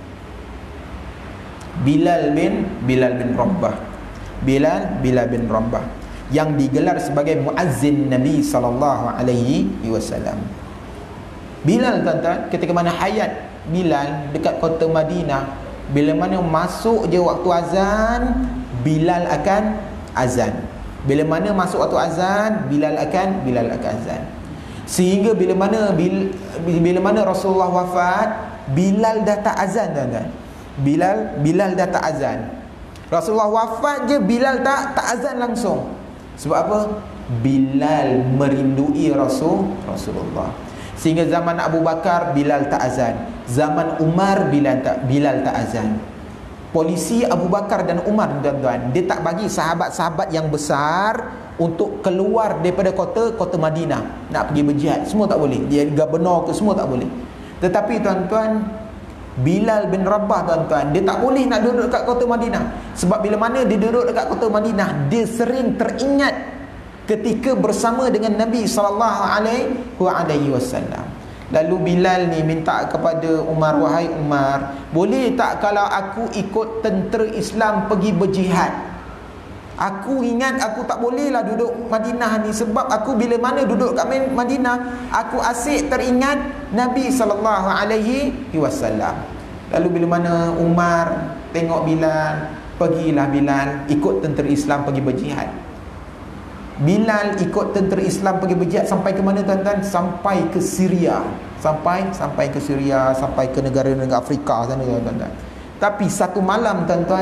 Bilal bin Bilal bin Rabah. Bilal Bilal bin Rabah yang digelar sebagai muazzin Nabi sallallahu alaihi wasallam. Bilal tuan-tuan, ketika mana hayat Bilal dekat kota Madinah, bila mana masuk je waktu azan, Bilal akan azan. Bila mana masuk waktu azan, Bilal akan Bilal akan azan. Sehingga bila mana bila, bila mana Rasulullah wafat, Bilal dah tak azan tuan-tuan. Bilal Bilal dah tak azan. Rasulullah wafat je Bilal tak tak azan langsung. Sebab apa? Bilal merindui Rasul Rasulullah. Sehingga zaman Abu Bakar Bilal tak azan. Zaman Umar Bilal tak Bilal tak azan. Polisi Abu Bakar dan Umar tuan-tuan, dia tak bagi sahabat-sahabat yang besar untuk keluar daripada kota kota Madinah nak pergi berjihad. Semua tak boleh. Dia gubernur ke semua tak boleh. Tetapi tuan-tuan, Bilal bin Rabah tuan-tuan, dia tak boleh nak duduk dekat kota Madinah. Sebab bila mana dia duduk dekat kota Madinah, dia sering teringat ketika bersama dengan Nabi sallallahu alaihi wasallam. Lalu Bilal ni minta kepada Umar, wahai Umar, boleh tak kalau aku ikut tentera Islam pergi berjihad? Aku ingat aku tak bolehlah duduk Madinah ni, sebab aku bila mana duduk kat Madinah, aku asyik teringat Nabi sallallahu alaihi wasallam. Lalu bila mana Umar tengok Bilal, pergilah Bilal ikut tentera Islam pergi berjihad. Bilal ikut tentera Islam pergi berjihad sampai ke mana tuan-tuan? Sampai ke Syria. Sampai sampai ke Syria, sampai ke negara-negara Afrika sana tuan-tuan. Tapi satu malam tuan-tuan,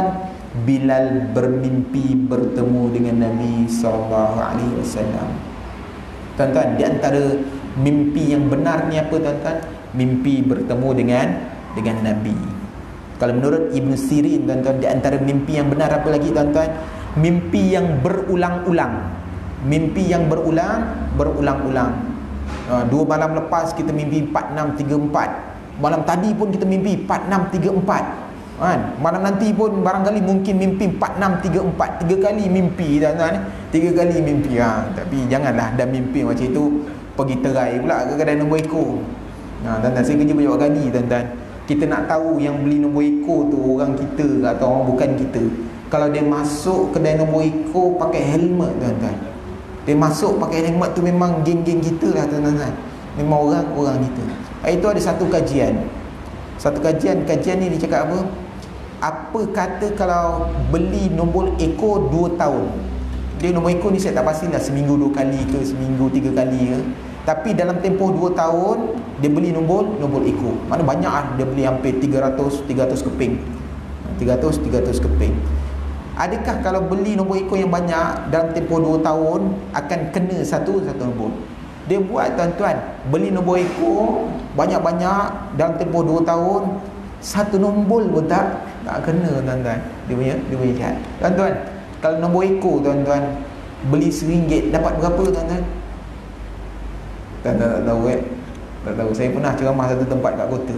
Bilal bermimpi bertemu dengan Nabi sallallahu alaihi wasallam. Tuan-tuan, di antara mimpi yang benar ni apa tuan-tuan? Mimpi bertemu dengan dengan Nabi. Kalau menurut Ibn Sirin tuan-tuan, di antara mimpi yang benar apa lagi tuan-tuan? Mimpi yang berulang-ulang. Mimpi yang berulang berulang-ulang. Ha, dua malam lepas kita mimpi empat enam tiga empat. Malam tadi pun kita mimpi empat enam tiga empat. Kan? Malam nanti pun barangkali mungkin mimpi empat enam tiga empat. Tiga kali mimpi tuan-tuan. Tiga kali mimpi. Ha, tapi janganlah dah mimpi macam itu pergi terai pula ke kedai nombor ekor. Ha, tuan-tuan, saya kerja banyak kali tuan-tuan. Kita nak tahu yang beli nombor ekor tu orang kita ke atau orang bukan kita. Kalau dia masuk kedai nombor ekor pakai helmet tuan-tuan, dia masuk pakai helmet tu memang geng-geng kita lah tuan-tuan. Memang orang-orang kita. Itu ada satu kajian. Satu kajian, kajian ni dia cakap apa? Apa kata kalau beli nombor ekor dua tahun? Dia nombor ekor ni saya tak pastilah seminggu dua kali ke, seminggu tiga kali ke. Tapi dalam tempoh dua tahun dia beli nombor nombor ekor. Mana banyak lah, dia beli hampir tiga ratus keping. tiga ratus keping. Adakah kalau beli nombor ekor yang banyak dalam tempoh dua tahun akan kena satu satu nombor? Dia buat tuan-tuan, beli nombor ekor banyak-banyak dalam tempoh dua tahun, satu nombor pun tak tak kena tuan-tuan. Dia punya dia punya jahat. Tuan-tuan, kalau nombor ekor tuan-tuan beli seringgit dapat berapa tuan-tuan? Tuan-tuan tak tahu eh? Tak tahu. Saya pernah ceramah satu tempat kat kota,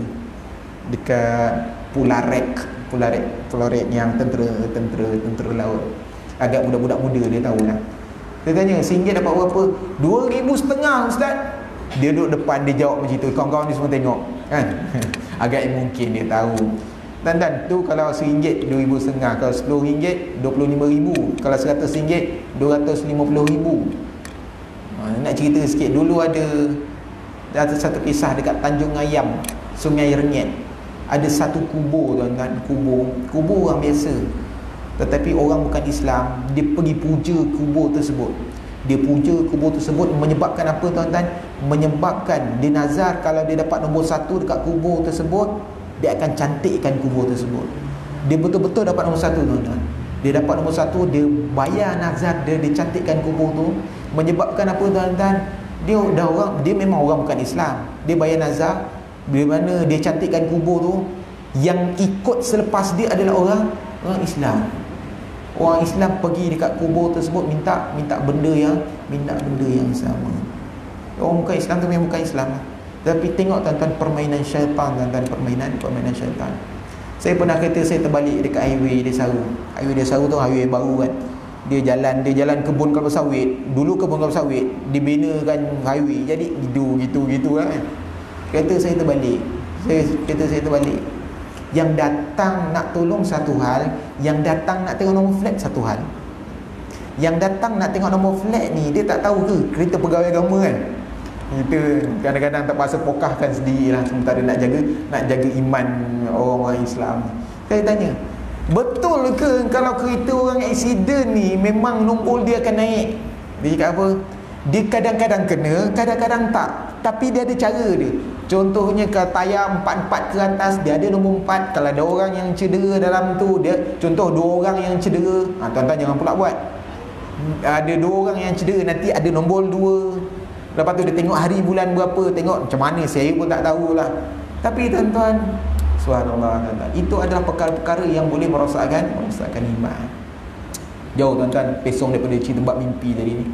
dekat Pularek, Pularek, Pularek yang tentera tentera tentera laut. Agak budak-budak muda dia tahulah. Saya tanya, seringgit dapat berapa? Dua ribu setengah ustaz. Dia duduk depan, dia jawab macam tu. Kawan-kawan ni semua tengok kan? Agak mungkin dia tahu. Dan-dan tu kalau seringgit dua ribu setengah. Kalau sepuluh ringgit dua puluh lima ribu. Kalau seratus ringgit dua ratus lima puluh ribu. ha, Nak cerita sikit. Dulu ada Ada satu kisah dekat Tanjung Ayam, Sungai Renyet. Ada satu kubur tuan-tuan. Kubur Kubur orang biasa, tetapi orang bukan Islam, dia pergi puja kubur tersebut. Dia puja kubur tersebut menyebabkan apa tuan-tuan? Menyebabkan dia nazar kalau dia dapat nombor satu dekat kubur tersebut, dia akan cantikkan kubur tersebut. Dia betul-betul dapat nombor satu tuan-tuan. Dia dapat nombor satu, dia bayar nazar dia, dia cantikkan kubur tu. Menyebabkan apa tuan-tuan? Dia dah orang, dia memang orang bukan Islam. Dia bayar nazar, di mana dia cantikkan kubur tu. Yang ikut selepas dia adalah orang orang Islam. Orang Islam pergi dekat kubur tersebut minta minta benda yang minta benda yang sama. Orang bukan Islam tu memang bukan Islam. Tapi tengok tuan-tuan permainan syaitan, tuan-tuan, permainan permainan syaitan. Saya pernah kereta saya terbalik dekat highway Desaru. Highway Desaru tu highway baru kan. Dia jalan dia jalan kebun kelapa sawit. Dulu kebun kelapa sawit dibinakan highway. Jadi gitu gitu gitu kan. Kereta saya terbalik. Saya kereta saya terbalik. Yang datang nak tolong satu hal, yang datang nak tengok nombor flat satu hal. Yang datang nak tengok nombor flat ni, dia tak tahu ke kereta pegawai agama kan. Kita kadang-kadang tak pasal pokahkan sendiri lah, sementara nak jaga nak jaga iman orang-orang Islam. Saya tanya, betul ke kalau kereta orang aksiden ni memang nombor dia akan naik? Dia cakap apa? Dia kadang-kadang kena, kadang-kadang tak. Tapi dia ada cara dia. Contohnya kalau tayar empat empat ke atas, dia ada nombor empat. Kalau ada orang yang cedera dalam tu, dia contoh dua orang yang cedera, ha, tuan-tuan jangan pula buat. Ada dua orang yang cedera, nanti ada nombor dua. Lepas tu dia tengok hari bulan berapa, tengok macam mana, saya pun tak tahulah. Tapi tuan-tuan, subhanallah tuan-tuan, itu adalah perkara-perkara yang boleh merosakkan merosakkan iman. Jauh tuan-tuan pesong daripada cerita bab mimpi tadi ni.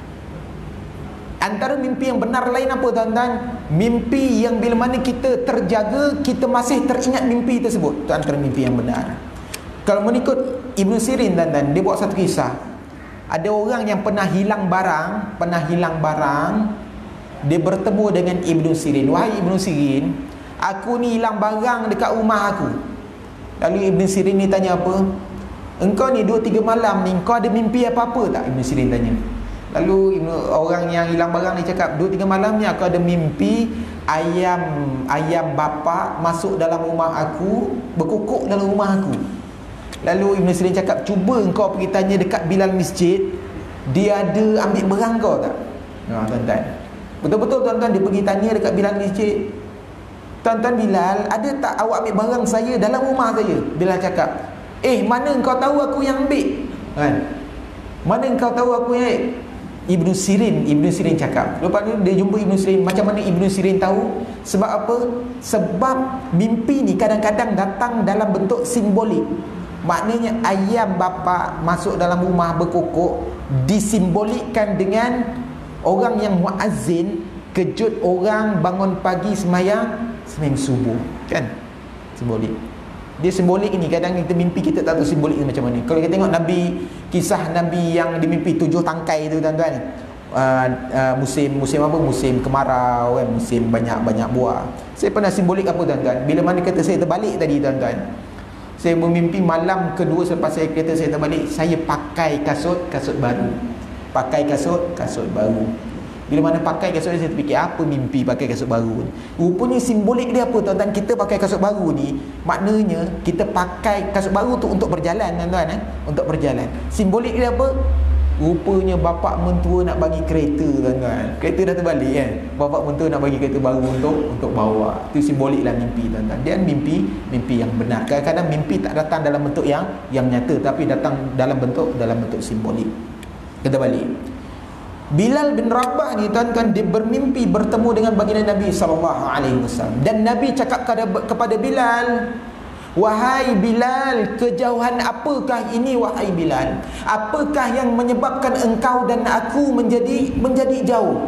Antara mimpi yang benar lain apa tuan-tuan? Mimpi yang bila mana kita terjaga, kita masih teringat mimpi tersebut. Itu antara mimpi yang benar. Kalau mengikut Ibn Sirin tuan-tuan, dia buat satu kisah. Ada orang yang pernah hilang barang, pernah hilang barang, dia bertemu dengan Ibn Sirin. Wahai Ibn Sirin, aku ni hilang barang dekat rumah aku. Lalu Ibn Sirin ni tanya apa? Engkau ni dua tiga malam ni, engkau ada mimpi apa-apa tak? Ibn Sirin tanya. Lalu orang yang hilang barang ni cakap, dua tiga malam ni aku ada mimpi ayam ayam bapa masuk dalam rumah aku, berkukuk dalam rumah aku. Lalu Ibn Sirin cakap, cuba engkau pergi tanya dekat Bilal masjid, dia ada ambil barang kau tak? Ha, tuan-tuan, betul-betul tuan-tuan, dia pergi tanya dekat Bilal masjid, tuan-tuan Bilal, ada tak awak ambil barang saya dalam rumah saya? Bilal cakap, Eh, mana engkau tahu aku yang ambil? Kan? Mana engkau tahu aku yang Ibnu Sirin, Ibnu Sirin cakap. Lepas tu dia jumpa Ibnu Sirin. Macam mana Ibnu Sirin tahu? Sebab apa? Sebab mimpi ni kadang-kadang datang dalam bentuk simbolik. Maknanya ayam bapa masuk dalam rumah berkokok disimbolikkan dengan orang yang muazzin kejut orang bangun pagi semayang sembahyang subuh, kan? Simbolik. Dia simbolik ini, kadang kita mimpi kita tak tahu simbolik ni macam mana. Kalau kita tengok Nabi, kisah Nabi yang dimimpi tujuh tangkai tu tuan-tuan, uh, uh, musim musim apa? Musim kemarau kan, musim banyak-banyak buah. Saya pernah simbolik apa tuan-tuan? Bila mana kata saya terbalik tadi tuan-tuan, saya memimpi malam kedua selepas saya kata saya terbalik, saya pakai kasut kasut baru. Pakai kasut kasut baru. Bila mana pakai kasut ni, saya terfikir apa mimpi pakai kasut baru ni. Rupanya simbolik dia apa tuan-tuan? Kita pakai kasut baru ni, maknanya kita pakai kasut baru tu untuk berjalan tuan-tuan, eh? Untuk berjalan. Simbolik dia apa? Rupanya bapak mentua nak bagi kereta tuan-tuan. Kereta dah terbalik kan. Bapak mentua nak bagi kereta baru untuk untuk bawa. Itu simboliklah mimpi tuan-tuan. Dan mimpi mimpi yang benar. Kadang-kadang mimpi tak datang dalam bentuk yang yang nyata, tapi datang dalam bentuk dalam bentuk simbolik. Kita balik. Bilal bin Rabah ni tuan-tuan, dia bermimpi bertemu dengan baginda Nabi sallallahu alaihi wasallam. Dan Nabi cakap kepada, kepada Bilal, "Wahai Bilal, kejauhan apakah ini wahai Bilal? Apakah yang menyebabkan engkau dan aku menjadi menjadi jauh?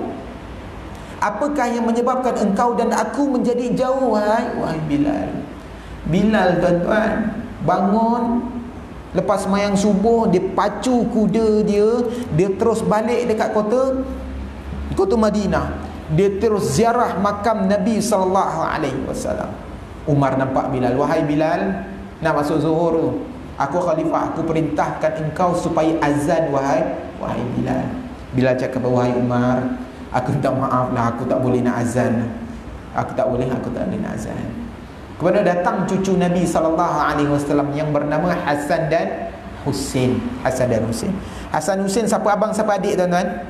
Apakah yang menyebabkan engkau dan aku menjadi jauh wahai wahai Bilal?" Bilal tuan-tuan bangun lepas sembahyang subuh, dia pacu kuda dia, dia terus balik dekat kota kota Madinah. Dia terus ziarah makam Nabi sallallahu alaihi wasallam. Umar nampak Bilal, "Wahai Bilal, nak masuk zuhur tu. Aku khalifah, aku perintahkan engkau supaya azan wahai wahai Bilal." Bilal cakap, "Wahai Umar, aku minta maaf lah, aku tak boleh nak azan. Aku tak boleh, aku tak boleh nak azan." Kemudian datang cucu Nabi sallallahu alaihi wasallam yang bernama Hasan dan Husain. Hasan dan Husain. Hasan Husain siapa abang siapa adik tuan-tuan?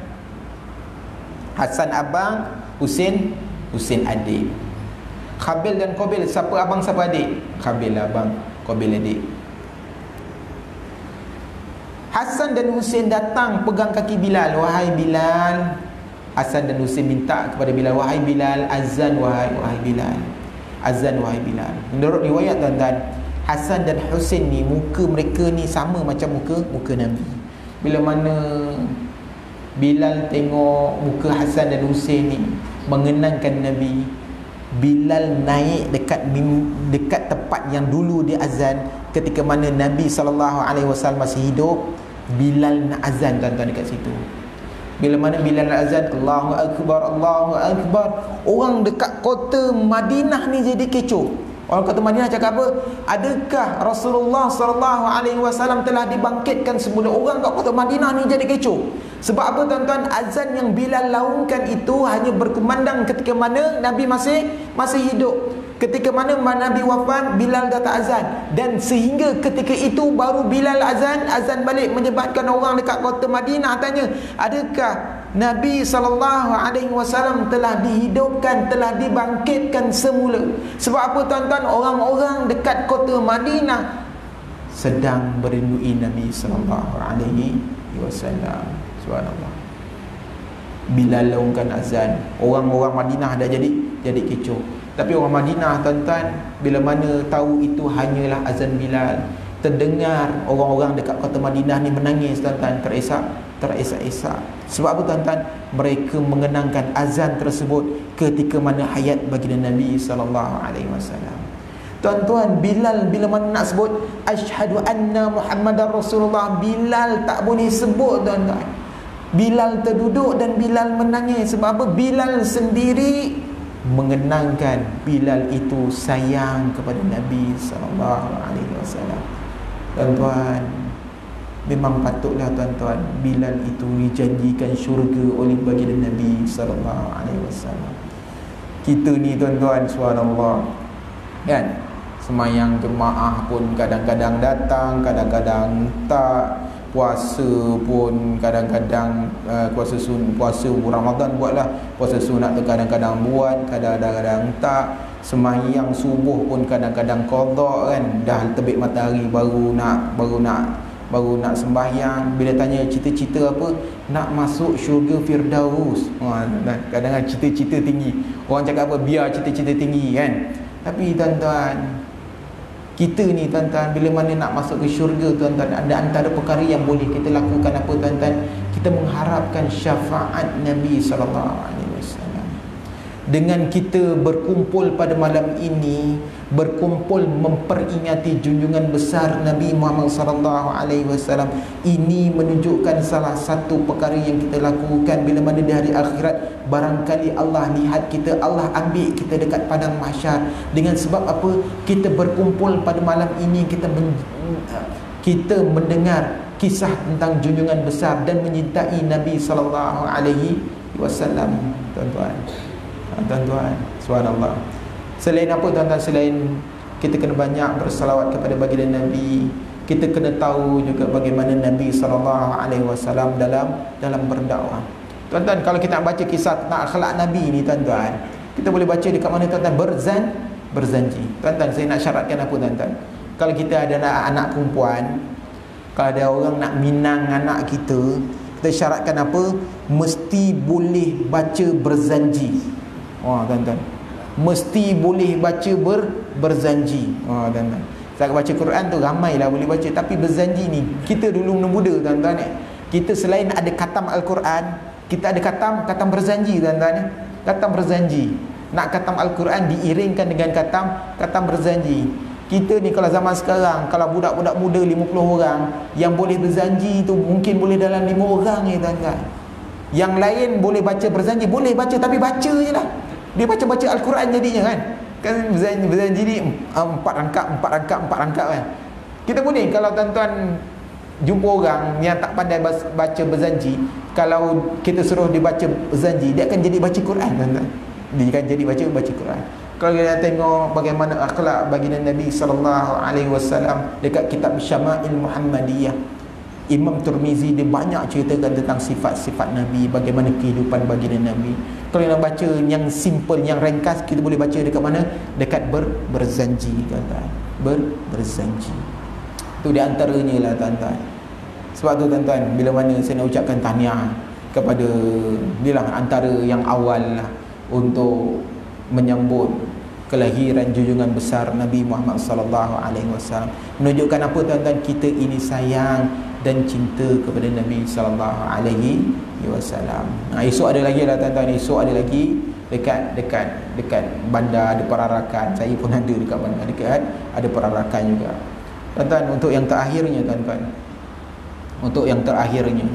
Hasan abang, Husain Husain adik. Khabil dan Qabil siapa abang siapa adik? Khabil abang, Qabil adik. Hasan dan Husain datang pegang kaki Bilal. "Wahai Bilal." Hasan dan Husain minta kepada Bilal, "Wahai Bilal, azan wahai wahai Bilal. Azan wahai Bilal." Menurut riwayat tuan-tuan, Hasan dan Husain ni muka mereka ni sama macam muka muka Nabi. Bila mana Bilal tengok muka Hasan dan Husain ni mengenangkan Nabi, Bilal naik dekat dekat tempat yang dulu dia azan ketika mana Nabi sallallahu alaihi wasallam masih hidup. Bilal nak azan tuan-tuan dekat situ. Bila mana Bilal azan, Allahu Akbar, Allahu Akbar, orang dekat kota Madinah ni jadi kecoh. Orang kota Madinah cakap apa? Adakah Rasulullah sallallahu alaihi wasallam telah dibangkitkan semula? Orang kat kota Madinah ni jadi kecoh. Sebab apa tuan-tuan? Azan yang Bilal laungkan itu hanya berkumandang ketika mana Nabi masih masih hidup. Ketika mana Nabi wafat, Bilal dah tak azan. Dan sehingga ketika itu baru Bilal azan, azan balik, menyebabkan orang dekat kota Madinah tanya, adakah Nabi sallallahu alaihi wasallam telah dihidupkan, telah dibangkitkan semula? Sebab apa tuan-tuan? Orang-orang dekat kota Madinah sedang merindui Nabi sallallahu alaihi wasallam. Subhanallah. Bilal laungkan azan, orang-orang Madinah dah jadi jadi kecoh. Tapi orang Madinah tuan-tuan, bila mana tahu itu hanyalah azan Bilal, terdengar orang-orang dekat kota Madinah ni menangis tuan-tuan, teresak teresak-esak. Sebab apa tuan-tuan? Mereka mengenangkan azan tersebut ketika mana hayat baginda Nabi sallallahu alaihi wasallam. Tuan-tuan, Bilal bila mana nak sebut asyhadu anna Muhammadar Rasulullah, Bilal tak boleh sebut tuan-tuan. Bilal terduduk dan Bilal menangis. Sebab apa? Bilal sendiri mengenangkan Bilal itu sayang kepada Nabi sallallahu alaihi wasallam. Tuan-tuan, memang patutlah tuan-tuan, Bilal itu dijanjikan syurga oleh baginda Nabi sallallahu alaihi wasallam. Kita ni tuan-tuan, subhanallah, kan, semayang jemaah pun kadang-kadang datang, kadang-kadang tak. Puasa pun kadang-kadang uh, puasa sun puasa Ramadan buatlah, puasa sunat tu kadang-kadang buat, kadang-kadang tak. Sembahyang subuh pun kadang-kadang qada kan, dah terbit matahari baru nak baru nak baru nak sembahyang. Bila tanya cita-cita apa, nak masuk syurga Firdaus. Ha, kadang-kadang cita-cita tinggi. Orang cakap apa, biar cita-cita tinggi kan. Tapi tuan-tuan, kita ni tuan-tuan, bila mana nak masuk ke syurga tuan-tuan, ada antara perkara yang boleh kita lakukan apa tuan-tuan? Kita mengharapkan syafaat Nabi sallallahu alaihi wasallam. Dengan kita berkumpul pada malam ini, berkumpul memperingati junjungan besar Nabi Muhammad sallallahu alaihi wasallam, ini menunjukkan salah satu perkara yang kita lakukan bila mana di hari akhirat barangkali Allah lihat kita, Allah ambil kita dekat padang mahsyar. Dengan sebab apa? Kita berkumpul pada malam ini, kita men, kita mendengar kisah tentang junjungan besar dan menyintai Nabi sallallahu alaihi wasallam. Tuan-tuan, tuan-tuan, subhanallah. Selain apa tuan-tuan, selain kita kena banyak bersalawat kepada baginda Nabi, kita kena tahu juga bagaimana Nabi sallallahu alaihi wasallam dalam dalam berdakwah. Tuan-tuan, kalau kita nak baca kisah tentang akhlak Nabi ni tuan-tuan, kita boleh baca dekat mana tuan-tuan? Berzan berzanji. Tuan-tuan, saya nak syaratkan apa tuan-tuan? Kalau kita ada anak, anak perempuan, kalau ada orang nak minang anak kita, kita syaratkan apa? Mesti boleh baca berzanji. Wah tuan-tuan, mesti boleh baca ber, berzanji. Oh, tuan-tuan, saya baca Quran tu ramailah boleh baca, tapi berzanji ni kita dulu muda tuan-tuan eh, kita selain ada khatam Al-Quran, kita ada khatam khatam berzanji tuan-tuan eh. Khatam berzanji, nak khatam Al-Quran diiringkan dengan khatam khatam berzanji. Kita ni kalau zaman sekarang, kalau budak-budak muda lima puluh orang yang boleh berzanji tu mungkin boleh dalam lima orang ni tuan-tuan. Yang lain boleh baca berzanji, boleh baca tapi baca je lah. Dia baca-baca Al-Quran jadinya kan. Kan berzanji, berzanji ni empat rangkap, empat rangkap, empat rangkap kan. Kita boleh, kalau tuan-tuan jumpa orang yang tak pandai baca berzanji, kalau kita suruh dia baca berzanji, dia akan jadi baca Quran tuan-tuan. Dia akan jadi baca baca Quran. Kalau kita tengok bagaimana akhlak baginda Nabi sallallahu alaihi wasallam dekat kitab Syama'il Muhammadiyah, Imam Tirmizi dia banyak ceritakan tentang sifat-sifat Nabi, bagaimana kehidupan baginda Nabi. Kalau nak baca yang simple, yang ringkas, kita boleh baca dekat mana? Dekat ber, berzanji tuan-tuan. Ber, berzanji. Itu di antaranya lah tuan-tuan. Sebab tu tuan-tuan, bila mana saya nak ucapkan tahniah kepada dia lah antara yang awal lah untuk menyambut kelahiran junjungan besar Nabi Muhammad sallallahu alaihi wasallam. Menunjukkan apa tuan-tuan? Kita ini sayang dan cinta kepada Nabi sallallahu alaihi wasallam. Nah, esok ada lagi lah tuan-tuan, esok ada lagi dekat dekat dekat bandar ada perarakan. Saya pun ada dekat bandar dekat ada perarakan juga. Tuan-tuan, untuk yang terakhirnya tuan-tuan. Untuk yang terakhirnya.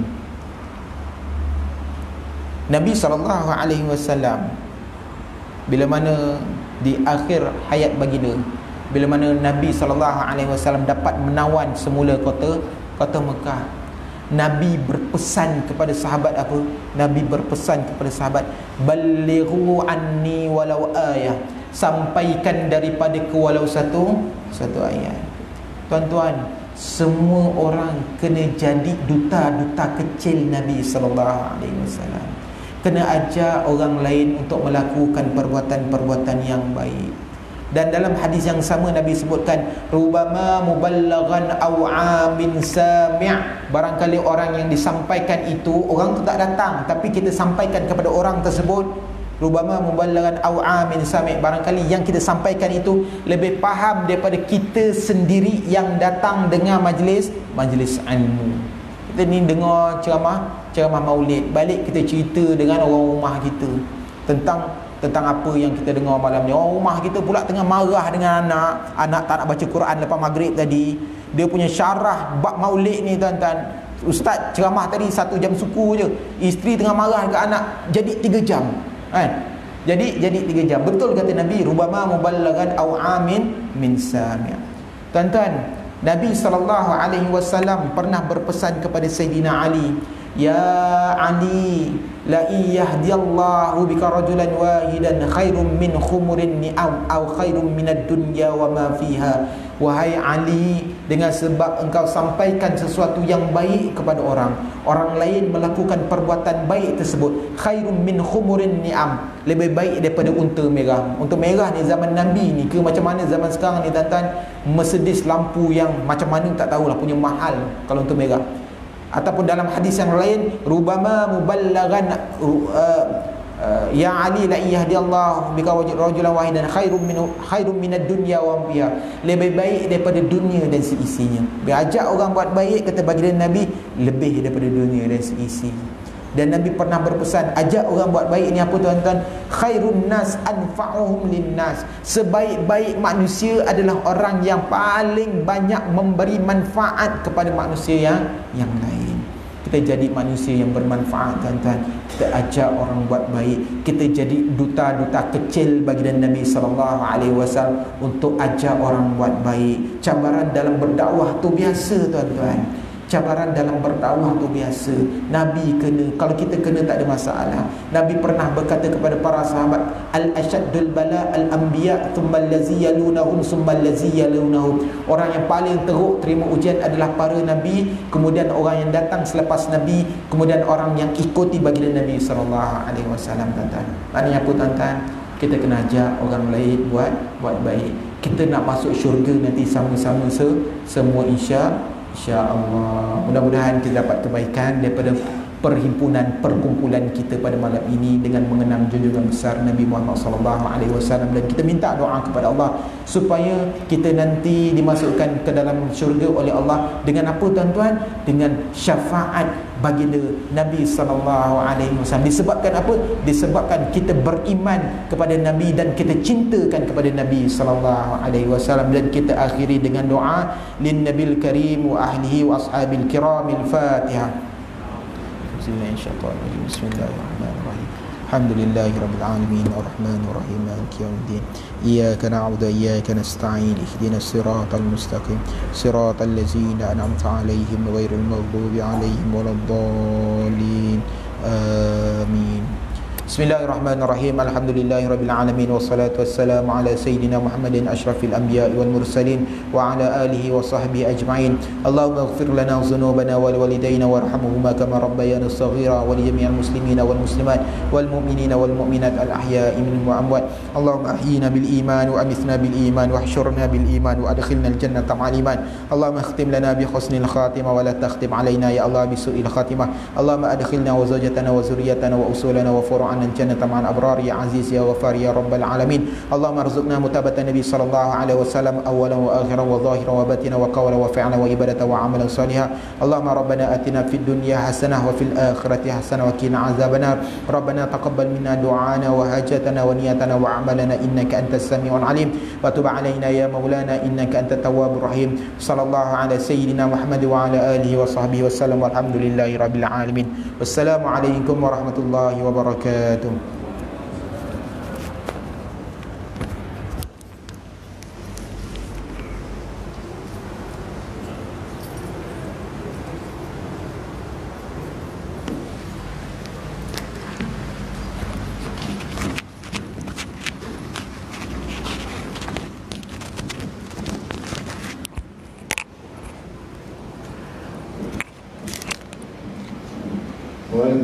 Nabi sallallahu alaihi wasallam bila mana di akhir hayat baginda, bila mana Nabi sallallahu alaihi wasallam dapat menawan semula kota kota Mekah, Nabi berpesan kepada sahabat apa? Nabi berpesan kepada sahabat, balighu anni walau ayah, sampaikan daripada ke walau satu satu ayat. Tuan-tuan, semua orang kena jadi duta-duta kecil Nabi sallallahu alaihi wasallam. Kena ajar orang lain untuk melakukan perbuatan-perbuatan yang baik. Dan dalam hadis yang sama Nabi sebutkan, rubama muballaghan aw amin sami', barangkali orang yang disampaikan itu orang tu tak datang, tapi kita sampaikan kepada orang tersebut. Rubama muballaghan aw amin sami', barangkali yang kita sampaikan itu lebih faham daripada kita sendiri yang datang dengar majlis majlis ilmu. Kita ni dengar ceramah ceramah maulid, balik kita cerita dengan orang rumah kita tentang tentang apa yang kita dengar malam ni. Orang rumah kita pula tengah marah dengan anak, anak tak nak baca Quran lepas maghrib tadi. Dia punya syarah bab maulid ni tuan-tuan, ustaz ceramah tadi satu jam suku je, isteri tengah marah dengan anak jadi tiga jam kan. Jadi jadi tiga jam. Betul kata Nabi, rubama muballaghan aw amin min sami'. Tuan-tuan, Nabi sallallahu alaihi wasallam pernah berpesan kepada Sayyidina Ali, ya Ali la iyahdiyallahu bika rajulan wahidan khairum min khumurin ni'am aw khairum minad dunya wa ma fiha. Wahai Ali, dengan sebab engkau sampaikan sesuatu yang baik kepada orang, orang lain melakukan perbuatan baik tersebut, khairum min khumurin ni'am, lebih baik daripada unta merah. Unta merah ni zaman Nabi ni ke macam mana zaman sekarang ni tuan-tuan, Mercedes lampu yang macam mana tak tahulah, punya mahal kalau unta merah. Ataupun dalam hadis yang lain, rubama muballagan uh, uh, ya Ali la yahdiyallahu bika rajulan wahidan khairum min khairum minad dunya wa fiha, lebih baik daripada dunia dan seisinya. Berajak orang buat baik, kata baginda Nabi, lebih daripada dunia dan seisi. Dan Nabi pernah berpesan, ajak orang buat baik ni apa tuan-tuan? Khairun nas anfa'uhum linnas, sebaik-baik manusia adalah orang yang paling banyak memberi manfaat kepada manusia yang yang lain. Kita jadi manusia yang bermanfaat tuan-tuan. Kita ajak orang buat baik. Kita jadi duta-duta kecil baginda Nabi sallallahu alaihi wasallam untuk ajak orang buat baik. Cabaran dalam berdakwah tu biasa tuan-tuan. Cabaran dalam berdakwah tu biasa. Nabi kena, kalau kita kena tak ada masalah. Nabi pernah berkata kepada para sahabat, al-ashaddul bala al-anbiya thumma allazi yalunahum thumma allazi yalunahum. Orang yang paling teruk terima ujian adalah para nabi, kemudian orang yang datang selepas nabi, kemudian orang yang ikuti baginda Nabi sallallahu alaihi wasallam tuan-tuan. Maknanya apa tuan-tuan? Kita kena ajak orang lain buat buat baik. Kita nak masuk syurga nanti sama-sama se, semua insya InsyaAllah. Mudah-mudahan kita dapat kebaikan daripada perhimpunan, perkumpulan kita pada malam ini dengan mengenang junjungan besar Nabi Muhammad sallallahu alaihi wasallam. Dan kita minta doa kepada Allah supaya kita nanti dimasukkan ke dalam syurga oleh Allah dengan apa tuan-tuan? Dengan syafaat baginda Nabi sallallahu alaihi wasallam. Disebabkan apa? Disebabkan kita beriman kepada Nabi dan kita cintakan kepada Nabi sallallahu alaihi wasallam. Dan kita akhiri dengan doa lin nabil karim wa ahlihi wa ashabil kiramil Fatihah. Bismillahirrahmanirrahim. Alhamdulillahi rabbil alamin arrahmanir rahim maliki yaumiddin. Iyyaka na'budu wa iyyaka nasta'in ihdinas siratal mustaqim siratal ladzina an'amta 'alaihim ghairil maghdubi 'alaihim waladdallin. Amin. Bismillahirrahmanirrahim. Alhamdulillahirabbil alamin wassalatu wassalamu ala sayidina Muhammadin asyrafil anbiya'i wal mursalin wa ala alihi wa sahbihi ajma'in. Allahumma ighfir lana dhunubana wal walidayna warhamhuma kama rabbayana shaghira wa li jami'il muslimina wal muslimat wal mu'minina wal mu'minat al ahya'i minhum wa amwat. Allahumma ahyina bil iman wa amithna bil iman wa ahshurna bil iman wa adkhilna al jannata ma'al iman. Allahumma khtim lana bi husnil khatimah wa la takhtim alaina ya Allah bi su'il khatimah. Allahumma adkhilna wa zawjatana wa zurriyyatana wa usulana wa furu'ana الجنة مع الأبرار يا عزيز يا غفار يا رب العالمين. اللهم ارزقنا متابعة النبي صلى الله عليه وسلم أولا وآخرا وظاهرا وباطنا وقولا وفعلا وعبادة وعملا صالحا. اللهم ربنا آتنا في الدنيا حسنة وفي الآخرة حسنة وقنا عذاب النار. ربنا تقبل منا دعانا وحاجتنا ونيتنا وعملنا إنك أنت السميع العليم وتب علينا يا مولانا إنك أنت التواب الرحيم. صلى الله على سيدنا محمد وعلى آله وصحبه وسلم والحمد لله رب العالمين. والسلام عليكم ورحمة الله وبركاته. Well,